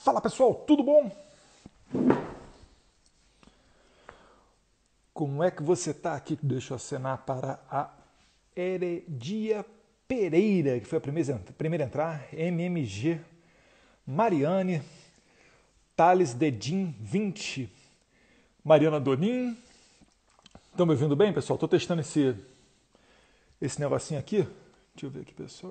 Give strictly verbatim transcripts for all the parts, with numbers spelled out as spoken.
Fala pessoal, tudo bom? Como é que você está aqui? Deixa eu acenar para a Heredia Pereira, que foi a primeira, primeira a entrar, M M G, Mariane, Thales Dedim vinte, Mariana Donin. Estão me ouvindo bem, pessoal? Estou testando esse, esse negocinho aqui. Deixa eu ver aqui, pessoal.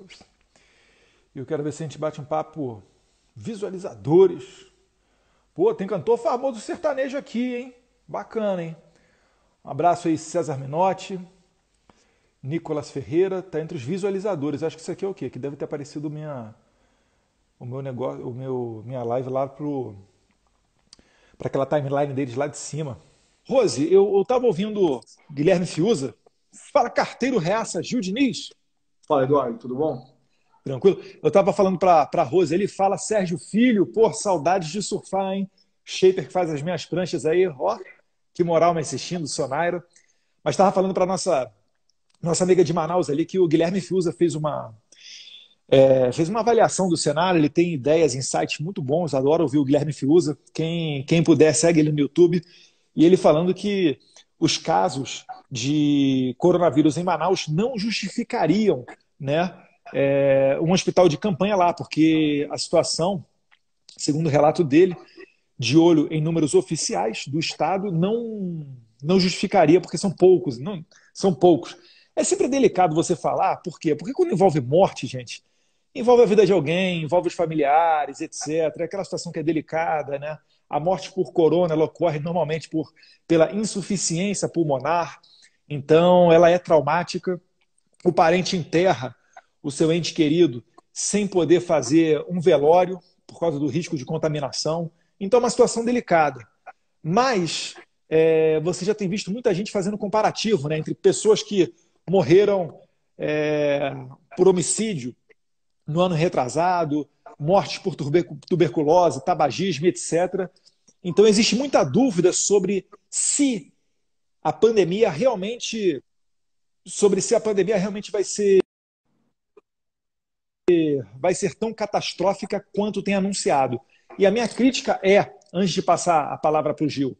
E eu quero ver se a gente bate um papo visualizadores. Pô, tem cantor famoso sertanejo aqui, hein? Bacana, hein? Um abraço aí, César Minotti, Nicolas Ferreira, tá entre os visualizadores. Acho que isso aqui é o quê? Que deve ter aparecido minha, o meu negócio, o meu, minha live lá pro para aquela timeline deles lá de cima. Rose, eu, eu tava ouvindo Guilherme Fiuza. Fala carteiro reaça, Gil Diniz. Fala, Eduardo, tudo bom? Tranquilo? Eu tava falando pra, pra Rose, ele fala Sérgio Filho, pô, saudades de surfar, hein? Shaper que faz as minhas pranchas aí, ó, que moral me assistindo, Sonairo. Mas estava falando para nossa nossa amiga de Manaus ali que o Guilherme Fiuza fez uma é, fez uma avaliação do cenário. Ele tem ideias, insights muito bons. Adoro ouvir o Guilherme Fiuza. Quem quem puder segue ele no YouTube. E ele falando que os casos de coronavírus em Manaus não justificariam, né, é, um hospital de campanha lá, porque a situação, segundo o relato dele, de olho em números oficiais do Estado, não, não justificaria, porque são poucos, não, são poucos. É sempre delicado você falar, por quê? Porque quando envolve morte, gente, envolve a vida de alguém, envolve os familiares, etcétera. É aquela situação que é delicada, né? A morte por corona, ela ocorre normalmente por, pela insuficiência pulmonar, então ela é traumática. O parente enterra o seu ente querido sem poder fazer um velório por causa do risco de contaminação. Então é uma situação delicada. Mas é, você já tem visto muita gente fazendo comparativo, né, entre pessoas que morreram é, por homicídio no ano retrasado, mortes por tuberculose, tabagismo, etcétera. Então existe muita dúvida sobre se a pandemia realmente, sobre se a pandemia realmente vai ser vai ser tão catastrófica quanto tem anunciado. E a minha crítica é, antes de passar a palavra para o Gil,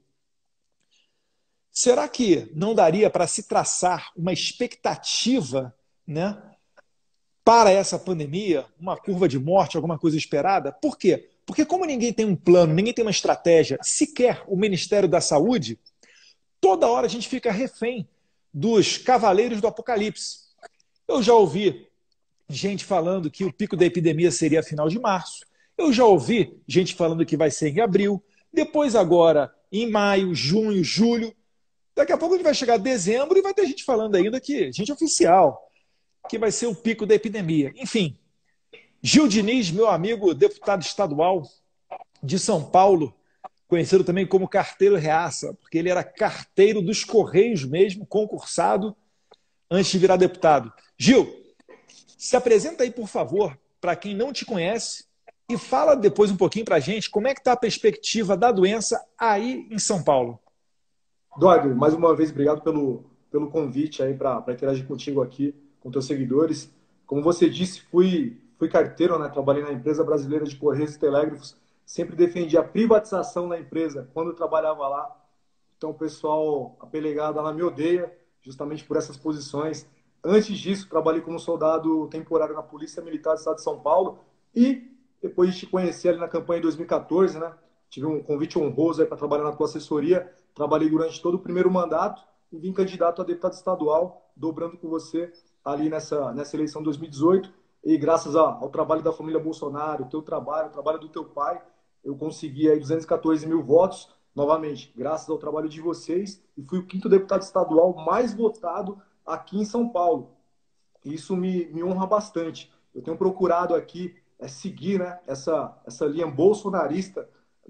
será que não daria para se traçar uma expectativa, né, para essa pandemia, uma curva de morte, alguma coisa esperada? Por quê? Porque como ninguém tem um plano, ninguém tem uma estratégia, sequer o Ministério da Saúde, toda hora a gente fica refém dos cavaleiros do apocalipse. Eu já ouvi gente falando que o pico da epidemia seria a final de março. Eu já ouvi gente falando que vai ser em abril. Depois, agora, em maio, junho, julho. Daqui a pouco a gente vai chegar a dezembro e vai ter gente falando ainda que, gente oficial, que vai ser o pico da epidemia. Enfim, Gil Diniz, meu amigo deputado estadual de São Paulo, conhecido também como carteiro reaça, porque ele era carteiro dos Correios mesmo, concursado, antes de virar deputado. Gil, se apresenta aí, por favor, para quem não te conhece e fala depois um pouquinho para a gente como é que está a perspectiva da doença aí em São Paulo. Eduardo, mais uma vez, obrigado pelo, pelo convite aí para interagir contigo aqui, com teus seguidores. Como você disse, fui, fui carteiro, né? Trabalhei na empresa brasileira de Correios e Telégrafos, sempre defendi a privatização da empresa quando eu trabalhava lá. Então, o pessoal apelegado lá me odeia, justamente por essas posições. Antes disso, trabalhei como soldado temporário na Polícia Militar do Estado de São Paulo e depois de te conhecer ali na campanha de dois mil e quatorze, né? Tive um convite honroso aí para trabalhar na tua assessoria. Trabalhei durante todo o primeiro mandato e vim candidato a deputado estadual, dobrando com você ali nessa, nessa eleição de dois mil e dezoito. E graças ao trabalho da família Bolsonaro, o teu trabalho, o trabalho do teu pai, eu consegui aí duzentos e quatorze mil votos, novamente, graças ao trabalho de vocês, e fui o quinto deputado estadual mais votado aqui em São Paulo. E isso me, me honra bastante. Eu tenho procurado aqui é, seguir, né, essa, essa linha bolsonarista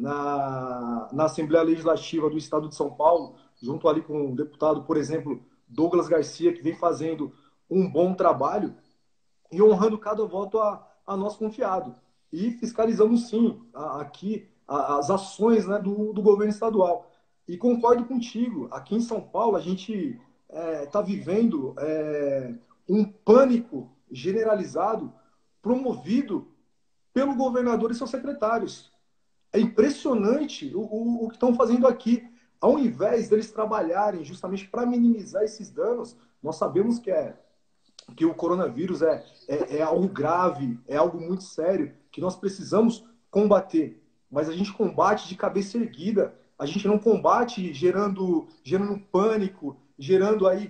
na, na Assembleia Legislativa do Estado de São Paulo, junto ali com o deputado, por exemplo, Douglas Garcia, que vem fazendo um bom trabalho e honrando cada voto a, a nós confiado. E fiscalizando, sim, a, aqui a, as ações, né, do, do governo estadual. E concordo contigo, aqui em São Paulo a gente está é, tá vivendo é, um pânico generalizado promovido pelo governador e seus secretários. É impressionante o, o, o que estão fazendo aqui. Ao invés deles trabalharem justamente para minimizar esses danos, nós sabemos que, é, que o coronavírus é, é, é algo grave, é algo muito sério, que nós precisamos combater. Mas a gente combate de cabeça erguida, a gente não combate gerando, gerando pânico, gerando aí.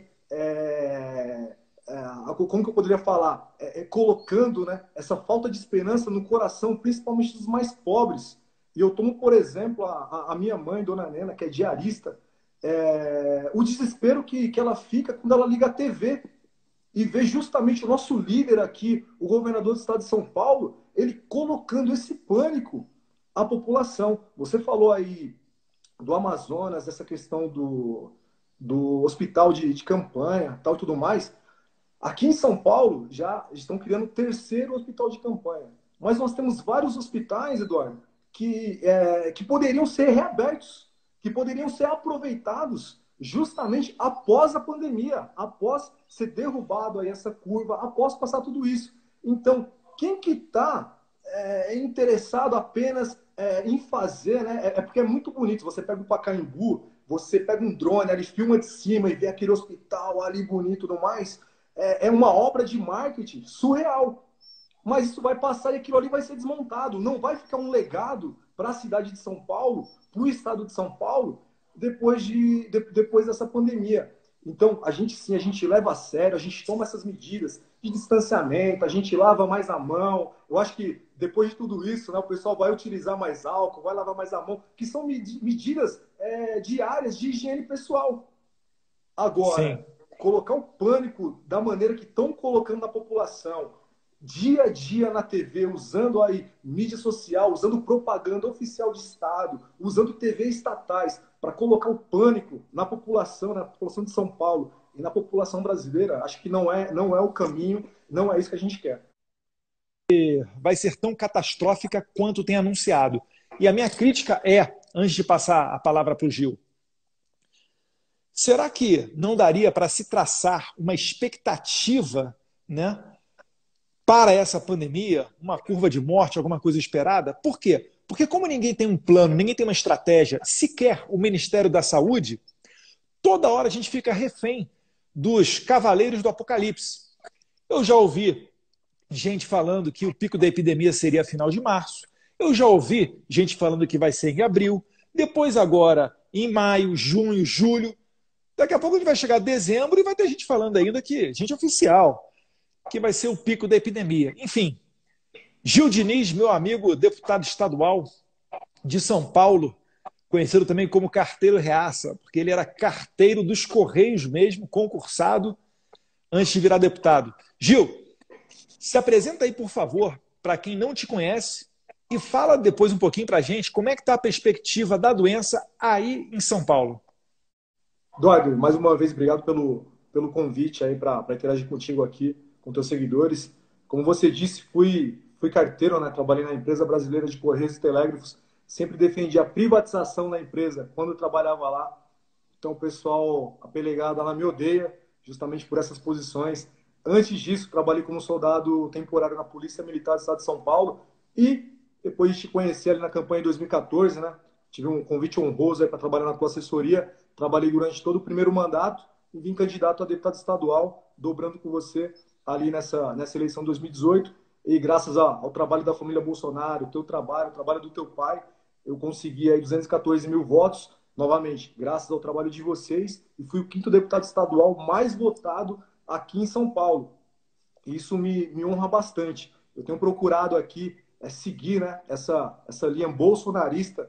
É, é, como que eu poderia falar? É, é, colocando, né, essa falta de esperança no coração, principalmente dos mais pobres. E eu tomo, por exemplo, a, a minha mãe, Dona Nena, que é diarista, é, o desespero que, que ela fica quando ela liga a T V e vê justamente o nosso líder aqui, o governador do estado de São Paulo, ele colocando esse pânico à população. Você falou aí do Amazonas, essa questão do, do hospital de, de campanha, tal e tudo mais. Aqui em São Paulo já estão criando o terceiro hospital de campanha. Mas nós temos vários hospitais, Eduardo, que, é, que poderiam ser reabertos, que poderiam ser aproveitados justamente após a pandemia, após ser derrubado aí essa curva, após passar tudo isso. Então, quem que está é, interessado apenas é, em fazer, né? É, é porque é muito bonito. Você pega o Pacaembu, você pega um drone, ali filma de cima e vê aquele hospital ali bonito e tudo mais. É, é uma obra de marketing surreal. Mas isso vai passar e aquilo ali vai ser desmontado. Não vai ficar um legado para a cidade de São Paulo, para o estado de São Paulo, depois, de, de, depois dessa pandemia. Então, a gente sim, a gente leva a sério, a gente toma essas medidas de distanciamento, a gente lava mais a mão. Eu acho que depois de tudo isso, né, o pessoal vai utilizar mais álcool, vai lavar mais a mão, que são medidas é, diárias de higiene pessoal. Sim. Agora, colocar o pânico da maneira que estão colocando na população, dia a dia na T V, usando aí mídia social, usando propaganda oficial de Estado, usando T V estatais para colocar o pânico na população, na população de São Paulo e na população brasileira, acho que não é, não é o caminho, não é isso que a gente quer. Vai ser tão catastrófica quanto tem anunciado. E a minha crítica é, antes de passar a palavra para o Gil, será que não daria para se traçar uma expectativa, né, para essa pandemia, uma curva de morte, alguma coisa esperada? Por quê? Porque como ninguém tem um plano, ninguém tem uma estratégia, sequer o Ministério da Saúde, toda hora a gente fica refém dos cavaleiros do apocalipse. Eu já ouvi gente falando que o pico da epidemia seria a final de março. Eu já ouvi gente falando que vai ser em abril. Depois agora em maio, junho, julho. Daqui a pouco a gente vai chegar a dezembro e vai ter gente falando ainda que, gente oficial, que vai ser o pico da epidemia. Enfim, Gil Diniz, meu amigo deputado estadual de São Paulo, conhecido também como carteiro reaça, porque ele era carteiro dos Correios mesmo, concursado, antes de virar deputado. Gil, se apresenta aí, por favor, para quem não te conhece e fala depois um pouquinho para a gente como é que está a perspectiva da doença aí em São Paulo. Eduardo, mais uma vez, obrigado pelo, pelo convite aí para interagir contigo aqui, com teus seguidores. Como você disse, fui, fui carteiro, né? Trabalhei na empresa brasileira de Correios e Telégrafos, sempre defendi a privatização da empresa quando eu trabalhava lá. Então, o pessoal apelegado lá me odeia, justamente por essas posições. Antes disso, trabalhei como soldado temporário na Polícia Militar do Estado de São Paulo e depois de te conhecer ali na campanha de dois mil e quatorze, né? Tive um convite honroso para trabalhar na tua assessoria. Trabalhei durante todo o primeiro mandato e vim candidato a deputado estadual, dobrando com você ali nessa, nessa eleição de dois mil e dezoito. E graças ao trabalho da família Bolsonaro, o teu trabalho, o trabalho do teu pai, eu consegui aí duzentos e quatorze mil votos, novamente, graças ao trabalho de vocês, e fui o quinto deputado estadual mais votado aqui em São Paulo. Isso me, me honra bastante. Eu tenho procurado aqui é, seguir, né, essa, essa linha bolsonarista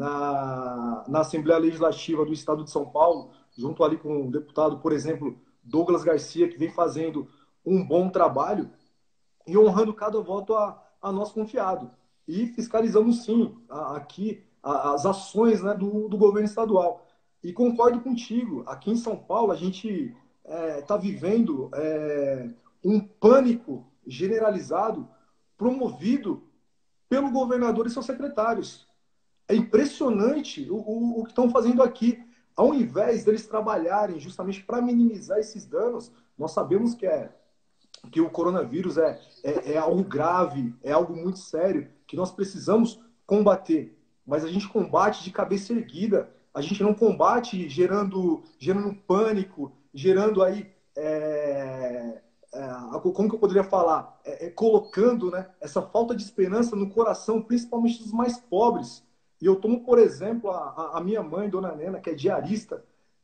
na, na Assembleia Legislativa do Estado de São Paulo, junto ali com o deputado, por exemplo, Douglas Garcia, que vem fazendo um bom trabalho e honrando cada voto a, a nós confiado. E fiscalizamos, sim, a, aqui a, as ações, né, do, do governo estadual. E concordo contigo, aqui em São Paulo a gente está é, vivendo é, um pânico generalizado promovido pelo governador e seus secretários. É impressionante o, o, o que estão fazendo aqui. Ao invés deles trabalharem justamente para minimizar esses danos, nós sabemos que, é, que o coronavírus é, é, é algo grave, é algo muito sério, que nós precisamos combater. mas a gente combate de cabeça erguida. A gente não combate gerando, gerando pânico, gerando aí... É, é, como que eu poderia falar? É, é, colocando, né, essa falta de esperança no coração, principalmente dos mais pobres. E eu tomo, por exemplo, a, a minha mãe, Dona Nena, que é diarista,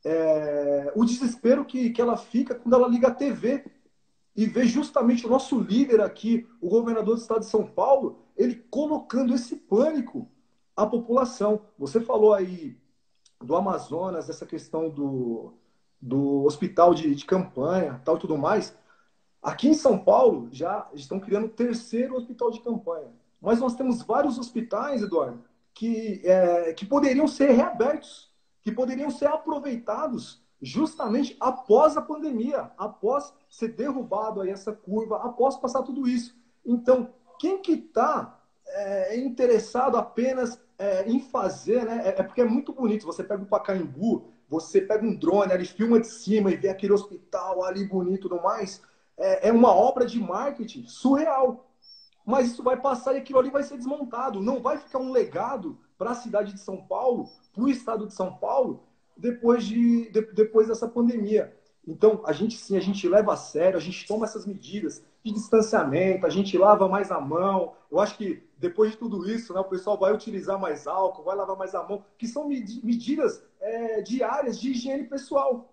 é, o desespero que, que ela fica quando ela liga a T V e vê justamente o nosso líder aqui, o governador do estado de São Paulo, ele colocando esse pânico à população. Você falou aí do Amazonas, dessa questão do, do hospital de, de campanha, tal e tudo mais. Aqui em São Paulo já estão criando o terceiro hospital de campanha. Mas nós temos vários hospitais, Eduardo, que, é, que poderiam ser reabertos, que poderiam ser aproveitados justamente após a pandemia, após ser derrubado aí essa curva, após passar tudo isso. Então, quem que está é, interessado apenas é, em fazer, né? É, é porque é muito bonito. Você pega o Pacaembu, você pega um drone, ali filma de cima e vê aquele hospital ali bonito e tudo mais. É, é uma obra de marketing surreal. Mas isso vai passar e aquilo ali vai ser desmontado. Não vai ficar um legado para a cidade de São Paulo, para o estado de São Paulo, depois, de, de, depois dessa pandemia. Então, a gente sim, a gente leva a sério, a gente toma essas medidas de distanciamento, a gente lava mais a mão. Eu acho que depois de tudo isso, né, o pessoal vai utilizar mais álcool, vai lavar mais a mão, que são medidas é, diárias de higiene pessoal.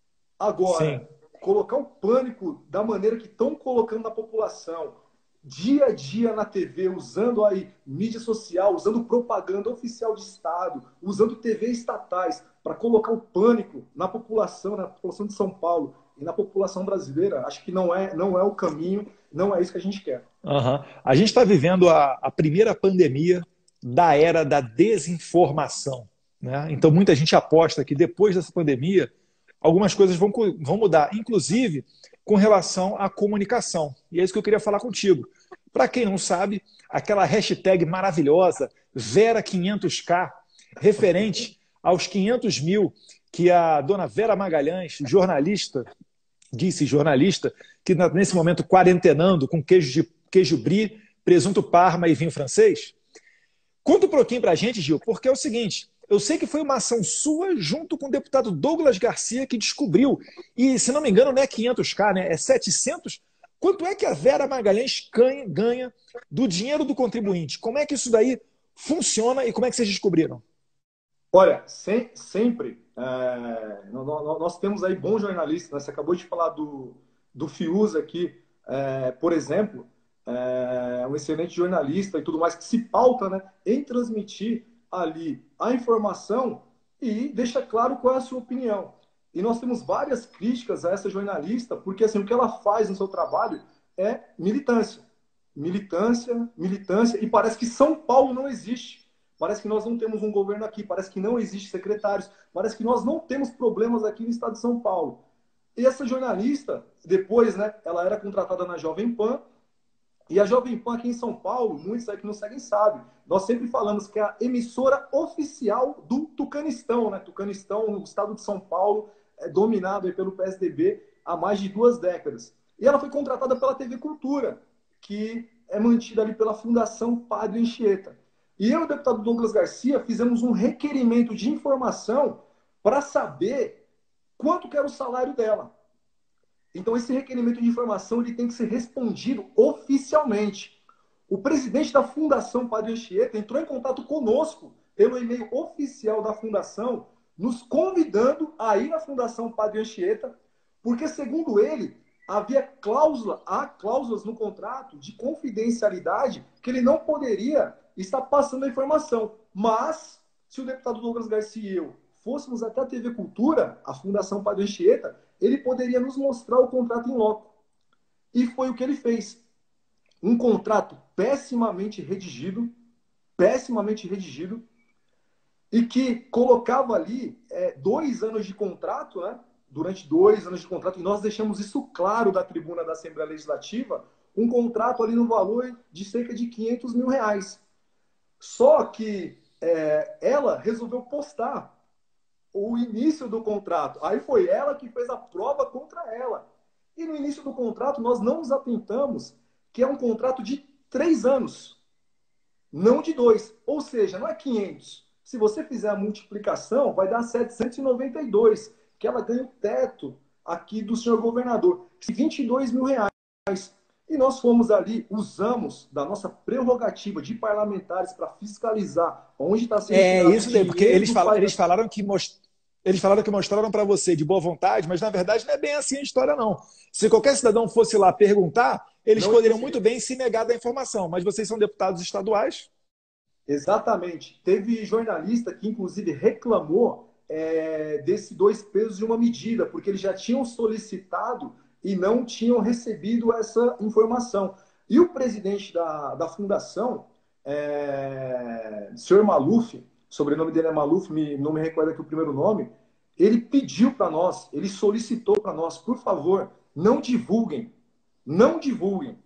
Agora, Sim. colocar o pânico da maneira que estão colocando na população, dia a dia na T V, usando aí mídia social, usando propaganda oficial de Estado, usando T V estatais para colocar o pânico na população, na população de São Paulo e na população brasileira, acho que não é, não é o caminho, não é isso que a gente quer. Uhum. A gente está vivendo a, a primeira pandemia da era da desinformação, né? Então, muita gente aposta que depois dessa pandemia, algumas coisas vão, vão mudar, inclusive com relação à comunicação. E é isso que eu queria falar contigo. Para quem não sabe, aquela hashtag maravilhosa, Vera quinhentos K, referente aos quinhentos mil que a dona Vera Magalhães, jornalista, disse jornalista, que nesse momento quarentenando com queijo, de, queijo brie, presunto parma e vinho francês. Conta um pouquinho para a gente, Gil, porque é o seguinte, eu sei que foi uma ação sua junto com o deputado Douglas Garcia que descobriu, e se não me engano não é quinhentos K, né? É setecentos. Quanto é que a Vera Magalhães ganha do dinheiro do contribuinte? Como é que isso daí funciona e como é que vocês descobriram? Olha, sem, sempre, é, nós temos aí bons jornalistas, né? Você acabou de falar do, do Fiuza aqui, é, por exemplo, é um excelente jornalista e tudo mais, que se pauta, né, em transmitir ali a informação e deixa claro qual é a sua opinião. E nós temos várias críticas a essa jornalista, porque assim, o que ela faz no seu trabalho é militância. Militância, militância, e parece que São Paulo não existe. Parece que nós não temos um governo aqui, parece que não existe secretários, parece que nós não temos problemas aqui no estado de São Paulo. E essa jornalista, depois, né, ela era contratada na Jovem Pan, e a Jovem Pan aqui em São Paulo, muitos aí que não seguem sabem, nós sempre falamos que é a emissora oficial do Tucanistão, né? Tucanistão, no estado de São Paulo, é dominado aí pelo P S D B há mais de duas décadas. E ela foi contratada pela T V Cultura, que é mantida ali pela Fundação Padre Anchieta. E eu e o deputado Douglas Garcia fizemos um requerimento de informação para saber quanto que era o salário dela. Então, esse requerimento de informação ele tem que ser respondido oficialmente. O presidente da Fundação Padre Anchieta entrou em contato conosco pelo e-mail oficial da Fundação, nos convidando a ir na Fundação Padre Anchieta, porque, segundo ele, havia cláusula, há cláusulas no contrato de confidencialidade que ele não poderia estar passando a informação. Mas, se o deputado Douglas Garcia e eu fôssemos até a T V Cultura, a Fundação Padre Anchieta, ele poderia nos mostrar o contrato em loco. E foi o que ele fez. Um contrato pessimamente redigido, pessimamente redigido, e que colocava ali é, dois anos de contrato, né? Durante dois anos de contrato, e nós deixamos isso claro da tribuna da Assembleia Legislativa, um contrato ali no valor de cerca de quinhentos mil reais. Só que é, ela resolveu postar o início do contrato. Aí foi ela que fez a prova contra ela. E no início do contrato, nós não nos atentamos que é um contrato de três anos. não de dois. Ou seja, não é quinhentos. Se você fizer a multiplicação, vai dar setecentos e noventa e dois, que ela ganha o teto aqui do senhor governador, vinte e dois mil reais. E nós fomos ali, usamos da nossa prerrogativa de parlamentares para fiscalizar onde está sendo É tirado o isso daí, porque dinheiro eles, do fal país. eles falaram que most eles falaram que mostraram para você de boa vontade, mas na verdade não é bem assim a história, não. Se qualquer cidadão fosse lá perguntar, eles Não ia poderiam muito conseguir. bem se negar da informação, mas vocês são deputados estaduais. Exatamente. Teve jornalista que, inclusive, reclamou é, desse dois pesos e uma medida, porque eles já tinham solicitado e não tinham recebido essa informação. E o presidente da, da fundação, é, senhor Maluf, o sobrenome dele é Maluf, me, não me recordo aqui o primeiro nome, ele pediu para nós, ele solicitou para nós, por favor, não divulguem, não divulguem.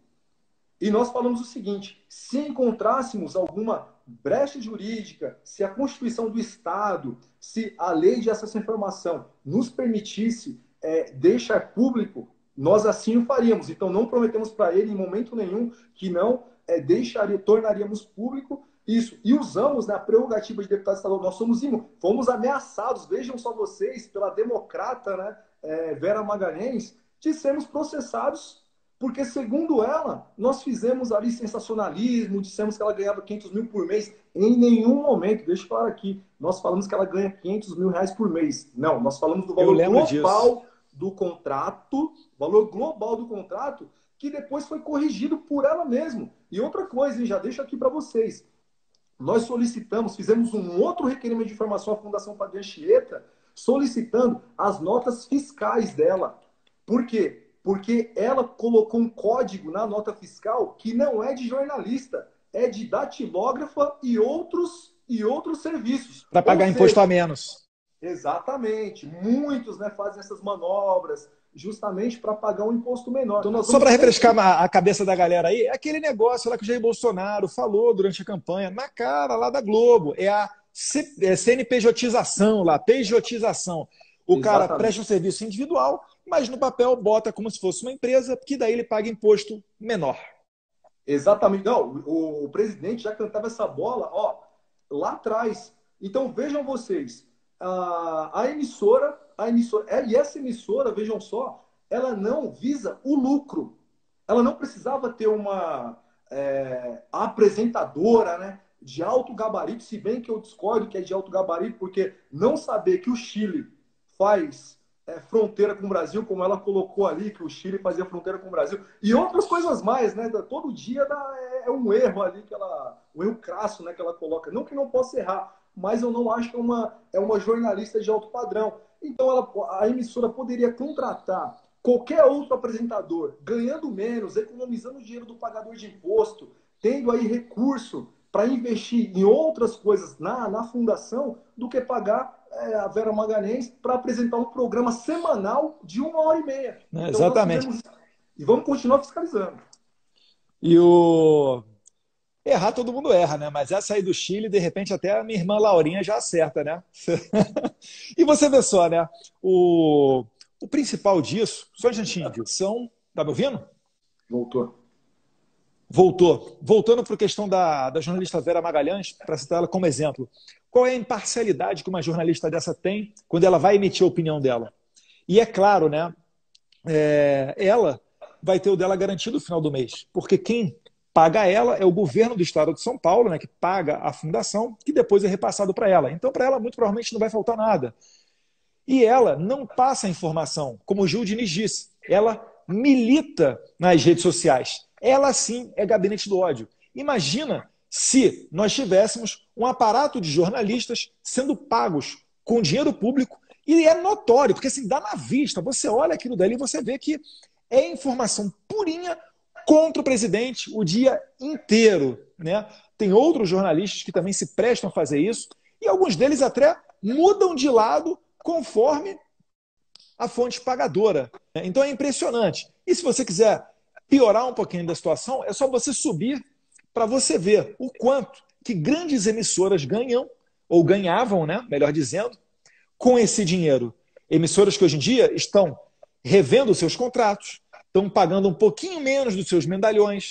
E nós falamos o seguinte: se encontrássemos alguma brecha jurídica, se a Constituição do Estado, se a lei de acesso à informação nos permitisse é, deixar público, nós assim o faríamos. Então não prometemos para ele em momento nenhum que não é, deixaria, tornaríamos público isso. E usamos na, né, prerrogativa de deputado estadual. Nós somos fomos ameaçados, vejam só vocês, pela democrata, né, é, Vera Magalhães, de sermos processados. Porque, segundo ela, nós fizemos ali sensacionalismo, dissemos que ela ganhava quinhentos mil por mês. Em nenhum momento, deixa eu falar aqui, nós falamos que ela ganha quinhentos mil reais por mês. Não, nós falamos do valor global disso. do contrato, valor global do contrato, que depois foi corrigido por ela mesma. E outra coisa, hein, já deixo aqui para vocês. Nós solicitamos, fizemos um outro requerimento de informação à Fundação Padre Anchieta, solicitando as notas fiscais dela. Por quê? Porque ela colocou um código na nota fiscal que não é de jornalista, é de datilógrafa e outros, e outros serviços. Para pagar seja, imposto a menos. Exatamente. Muitos, né, fazem essas manobras justamente para pagar um imposto menor. Então, só para refrescar a cabeça da galera aí, é aquele negócio lá que o Jair Bolsonaro falou durante a campanha, na cara lá da Globo, é a C N P J-ização lá, pejotização. O Exatamente. Cara presta um serviço individual, mas no papel bota como se fosse uma empresa, que daí ele paga imposto menor. Exatamente. Não, o, o presidente já cantava essa bola, ó, lá atrás. Então vejam vocês, a, a emissora, a emissora, e essa emissora, vejam só, ela não visa o lucro. Ela não precisava ter uma é, apresentadora, né, de alto gabarito, se bem que eu discordo que é de alto gabarito, porque não saber que o Chile faz é, fronteira com o Brasil, como ela colocou ali, que o Chile fazia fronteira com o Brasil, e outras coisas mais, né? Todo dia dá, é, é um erro ali, que ela, um erro crasso, né, que ela coloca. Não que não possa errar, mas eu não acho que é uma, é uma jornalista de alto padrão. Então ela, a emissora poderia contratar qualquer outro apresentador, ganhando menos, economizando dinheiro do pagador de imposto, tendo aí recurso para investir em outras coisas na, na fundação, do que pagar é, a Vera Magalhães para apresentar um programa semanal de uma hora e meia. Então, exatamente. Fizemos... E vamos continuar fiscalizando. E o... Errar todo mundo erra, né? Mas essa aí do Chile, de repente, até a minha irmã Laurinha já acerta, né? E você vê só, né? O, o principal disso, só um instantinho, são... Tá me ouvindo? Voltou. Voltou. Voltando para a questão da, da jornalista Vera Magalhães, para citar ela como exemplo. Qual é a imparcialidade que uma jornalista dessa tem quando ela vai emitir a opinião dela? E é claro, né? É, ela vai ter o dela garantido no final do mês, porque quem paga ela é o governo do estado de São Paulo, né, que paga a fundação, que depois é repassado para ela. Então, para ela, muito provavelmente não vai faltar nada. E ela não passa a informação, como o Gil Diniz disse. Ela milita nas redes sociais. Ela, sim, é gabinete do ódio. Imagina se nós tivéssemos um aparato de jornalistas sendo pagos com dinheiro público, e é notório, porque assim, dá na vista, você olha aquilo dali e você vê que é informação purinha contra o presidente o dia inteiro, né? Tem outros jornalistas que também se prestam a fazer isso, e alguns deles até mudam de lado conforme a fonte pagadora. Então é impressionante. E se você quiser piorar um pouquinho da situação, é só você subir para você ver o quanto que grandes emissoras ganham, ou ganhavam, né, melhor dizendo, com esse dinheiro. Emissoras que hoje em dia estão revendo seus contratos, estão pagando um pouquinho menos dos seus medalhões,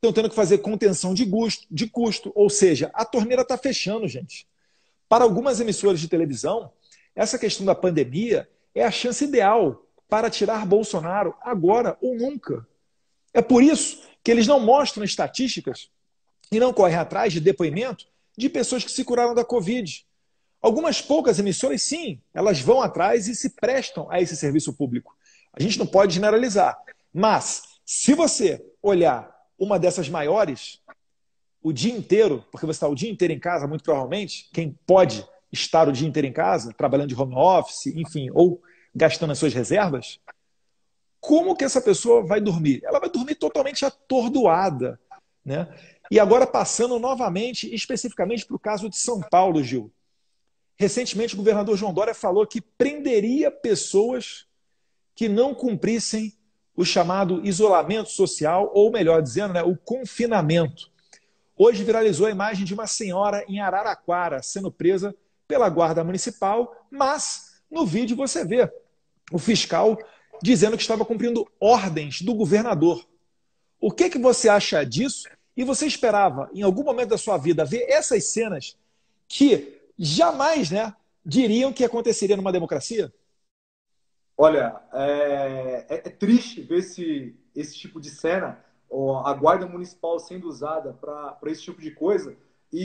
estão tendo que fazer contenção de, custo, de custo, ou seja, a torneira está fechando, gente. Para algumas emissoras de televisão, essa questão da pandemia é a chance ideal para tirar Bolsonaro agora ou nunca. É por isso que eles não mostram estatísticas e não correm atrás de depoimento de pessoas que se curaram da Covid. Algumas poucas emissoras, sim, elas vão atrás e se prestam a esse serviço público. A gente não pode generalizar. Mas, se você olhar uma dessas maiores, o dia inteiro, porque você está o dia inteiro em casa, muito provavelmente, quem pode estar o dia inteiro em casa, trabalhando de home office, enfim, ou gastando as suas reservas, como que essa pessoa vai dormir? Ela vai dormir totalmente atordoada, né? E agora passando novamente, especificamente para o caso de São Paulo, Gil. Recentemente, o governador João Dória falou que prenderia pessoas que não cumprissem o chamado isolamento social, ou melhor dizendo, né, o confinamento. Hoje viralizou a imagem de uma senhora em Araraquara sendo presa pela Guarda Municipal, mas no vídeo você vê o fiscal dizendo que estava cumprindo ordens do governador. O que, que você acha disso? E você esperava, em algum momento da sua vida, ver essas cenas que jamais, né, diriam que aconteceria numa democracia? Olha, é, é, é triste ver esse, esse tipo de cena, ó, a guarda municipal sendo usada para esse tipo de coisa,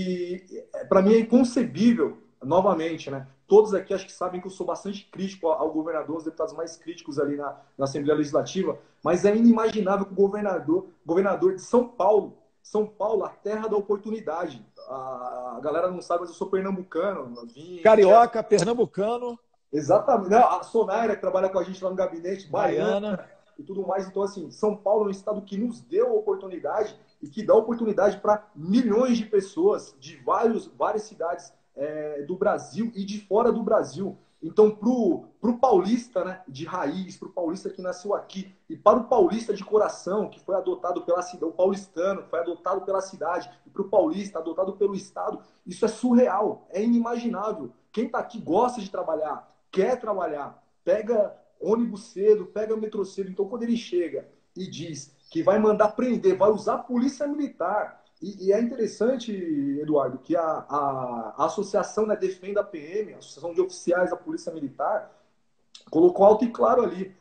e para mim é inconcebível, novamente, né? Todos aqui acho que sabem que eu sou bastante crítico ao governador, os deputados mais críticos ali na, na Assembleia Legislativa, mas é inimaginável que o governador, governador de São Paulo, São Paulo, a terra da oportunidade, a, a galera não sabe, mas eu sou pernambucano, vim, Carioca, pernambucano. exatamente. Não, a Sonaira, que trabalha com a gente lá no gabinete, baiana, Baiana. e tudo mais. Então, assim, São Paulo é um estado que nos deu a oportunidade e que dá oportunidade para milhões de pessoas de vários, várias cidades é, do Brasil e de fora do Brasil. Então, para o paulista, né, de raiz, para o paulista que nasceu aqui, e para o paulista de coração, que foi adotado pela cidade, o paulistano, que foi adotado pela cidade, e para o paulista, adotado pelo Estado, isso é surreal, é inimaginável. Quem está aqui gosta de trabalhar, quer trabalhar, pega ônibus cedo, pega metrô cedo. Então, quando ele chega e diz que vai mandar prender, vai usar a polícia militar. E, e é interessante, Eduardo, que a, a, a associação, né, Defenda a P M, a Associação de Oficiais da Polícia Militar, colocou alto e claro ali,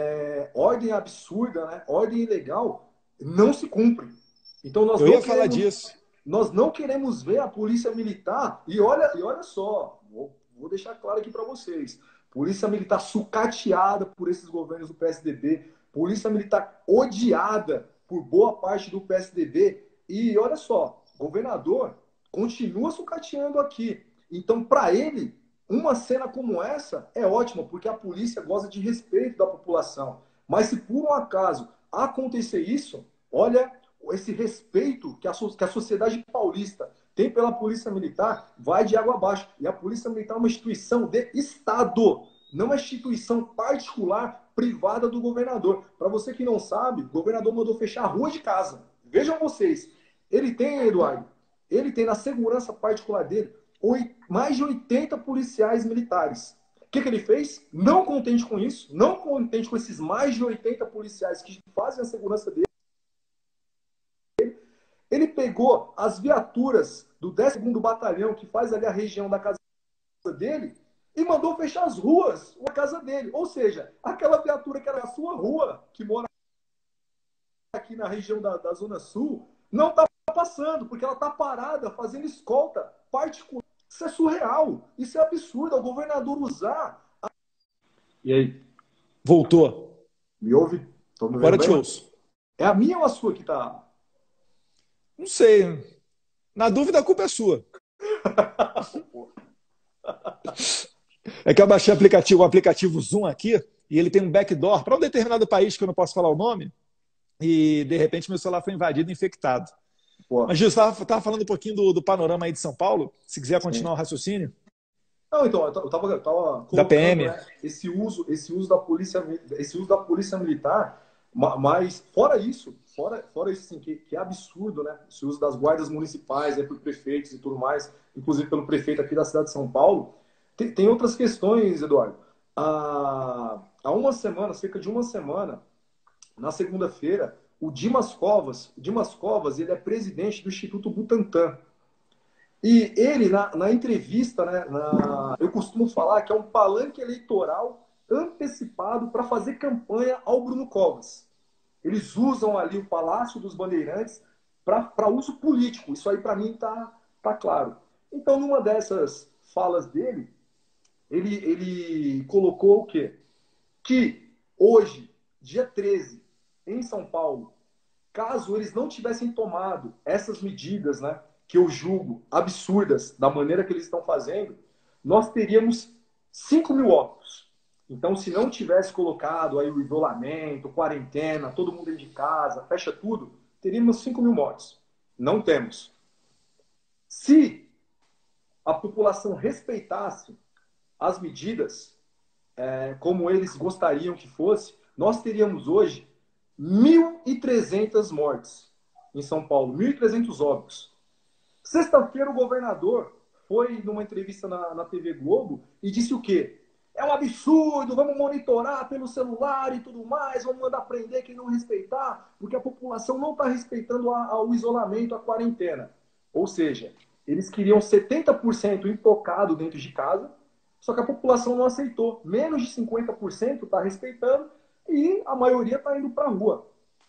é, ordem absurda, né, ordem ilegal, não se cumpre. Então, nós Eu não ia falar queremos, disso. nós não queremos ver a Polícia Militar, e olha, e olha só, vou, vou deixar claro aqui para vocês, Polícia Militar sucateada por esses governos do P S D B, Polícia Militar odiada por boa parte do P S D B, e olha só, governador continua sucateando aqui. Então, para ele, uma cena como essa é ótima, porque a polícia gosta de respeito da população. Mas se por um acaso acontecer isso, olha, esse respeito que a, que a sociedade paulista tem pela Polícia Militar vai de água abaixo. E a Polícia Militar é uma instituição de Estado, não uma instituição particular, privada do governador. Para você que não sabe, o governador mandou fechar a rua de casa. Vejam vocês, ele tem, Eduardo, ele tem na segurança particular dele mais de oitenta policiais militares. O que, que ele fez? Não contente com isso, não contente com esses mais de oitenta policiais que fazem a segurança dele, ele pegou as viaturas do décimo segundo Batalhão, que faz ali a região da casa dele, e mandou fechar as ruas na casa dele. Ou seja, aquela viatura que era a sua rua, que mora aqui na região da, da Zona Sul, não está passando, porque ela está parada, fazendo escolta particular. Isso é surreal, isso é absurdo, é o governador usar. A... E aí? Voltou. Me ouve? Tô me Agora vendo te bem? ouço. É a minha ou a sua que tá? Não sei. Na dúvida, a culpa é sua. É que eu baixei o aplicativo, o aplicativo Zoom aqui, e ele tem um backdoor para um determinado país que eu não posso falar o nome, e de repente meu celular foi invadido e infectado. Pô. Mas, Gil, você estava falando um pouquinho do, do panorama aí de São Paulo, se quiser continuar Sim. o raciocínio. Não, então, eu estava colocando, da P M. Né, esse, uso, esse, uso da polícia, esse uso da polícia militar, mas fora isso, fora, fora isso assim, que, que é absurdo, né? Esse uso das guardas municipais né, por prefeitos e tudo mais, inclusive pelo prefeito aqui da cidade de São Paulo. Tem, tem outras questões, Eduardo. Há, há uma semana, cerca de uma semana, na segunda-feira, o Dimas Covas, o Dimas Covas, ele é presidente do Instituto Butantan. E ele, na, na entrevista, né, na, eu costumo falar que é um palanque eleitoral antecipado para fazer campanha ao Bruno Covas. Eles usam ali o Palácio dos Bandeirantes para uso político. Isso aí, para mim, está tá claro. Então, numa dessas falas dele, ele, ele colocou o quê? Que hoje, dia treze, em São Paulo, caso eles não tivessem tomado essas medidas, né, que eu julgo absurdas da maneira que eles estão fazendo, nós teríamos cinco mil óbitos. Então, se não tivesse colocado aí o isolamento, quarentena, todo mundo dentro de casa, fecha tudo, teríamos cinco mil mortes. Não temos. Se a população respeitasse as medidas, é, como eles gostariam que fosse, nós teríamos hoje mil e trezentas mortes em São Paulo, mil e trezentos óbitos. Sexta-feira, o governador foi numa entrevista na, na T V Globo e disse o quê? É um absurdo, vamos monitorar pelo celular e tudo mais, vamos mandar prender quem não respeitar, porque a população não está respeitando a, a, o isolamento, a quarentena. Ou seja, eles queriam setenta por cento intocado dentro de casa, só que a população não aceitou. Menos de cinquenta por cento está respeitando e a maioria está indo para a rua.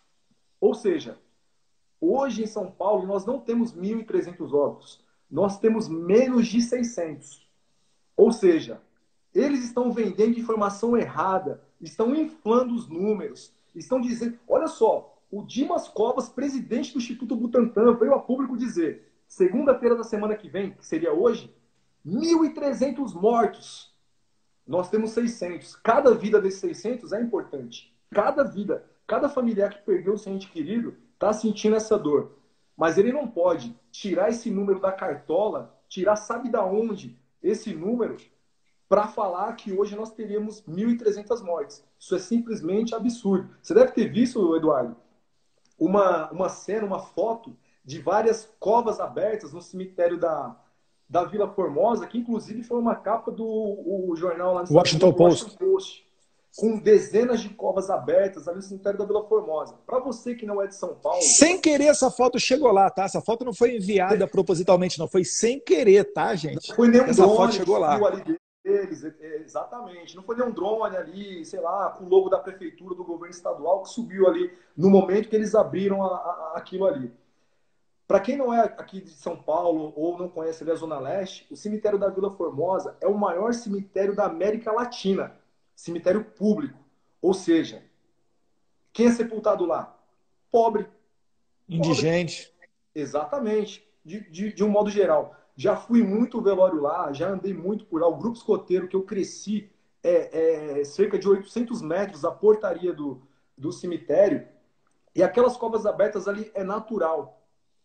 Ou seja, hoje em São Paulo nós não temos mil e trezentos óbitos, nós temos menos de seiscentos. Ou seja, eles estão vendendo informação errada, estão inflando os números, estão dizendo... Olha só, o Dimas Covas, presidente do Instituto Butantan, veio a público dizer, segunda-feira da semana que vem, que seria hoje, mil e trezentos mortos. Nós temos seiscentos. Cada vida desses seiscentos é importante. Cada vida, cada familiar que perdeu o seu ente querido está sentindo essa dor. Mas ele não pode tirar esse número da cartola, tirar sabe da onde esse número, para falar que hoje nós teríamos mil e trezentas mortes. Isso é simplesmente absurdo. Você deve ter visto, Eduardo, uma, uma cena, uma foto de várias covas abertas no cemitério da, da Vila Formosa, que inclusive foi uma capa do o jornal lá no Washington Post. Washington Post, com dezenas de covas abertas ali no cemitério da Vila Formosa. Para você que não é de São Paulo... Sem querer essa foto chegou lá, tá? Essa foto não foi enviada propositalmente, não. Foi sem querer, tá, gente? Não foi nem um essa drone foto chegou lá. Ali deles, exatamente. Não foi nem um drone ali, sei lá, com o logo da prefeitura, do governo estadual, que subiu ali no momento que eles abriram a, a, aquilo ali. Para quem não é aqui de São Paulo ou não conhece ali a Zona Leste, o cemitério da Vila Formosa é o maior cemitério da América Latina. Cemitério público. Ou seja, quem é sepultado lá? Pobre. Indigente. Pobre. Exatamente. De, de, de um modo geral. Já fui muito velório lá, já andei muito por lá. O grupo escoteiro que eu cresci é, é cerca de oitocentos metros a portaria do, do cemitério. E aquelas covas abertas ali é natural.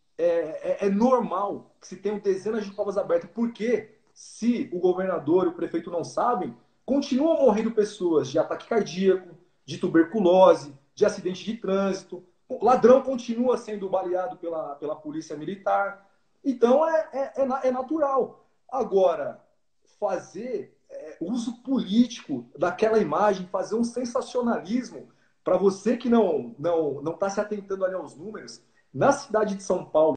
É, é, é normal que se tenham dezenas de covas abertas. Porque se o governador e o prefeito não sabem, continuam morrendo pessoas de ataque cardíaco, de tuberculose, de acidente de trânsito. O ladrão continua sendo baleado pela, pela polícia militar. Então, é, é, é natural. Agora, fazer é, uso político daquela imagem, fazer um sensacionalismo, para você que não não não está se atentando ali aos números, na cidade de São Paulo,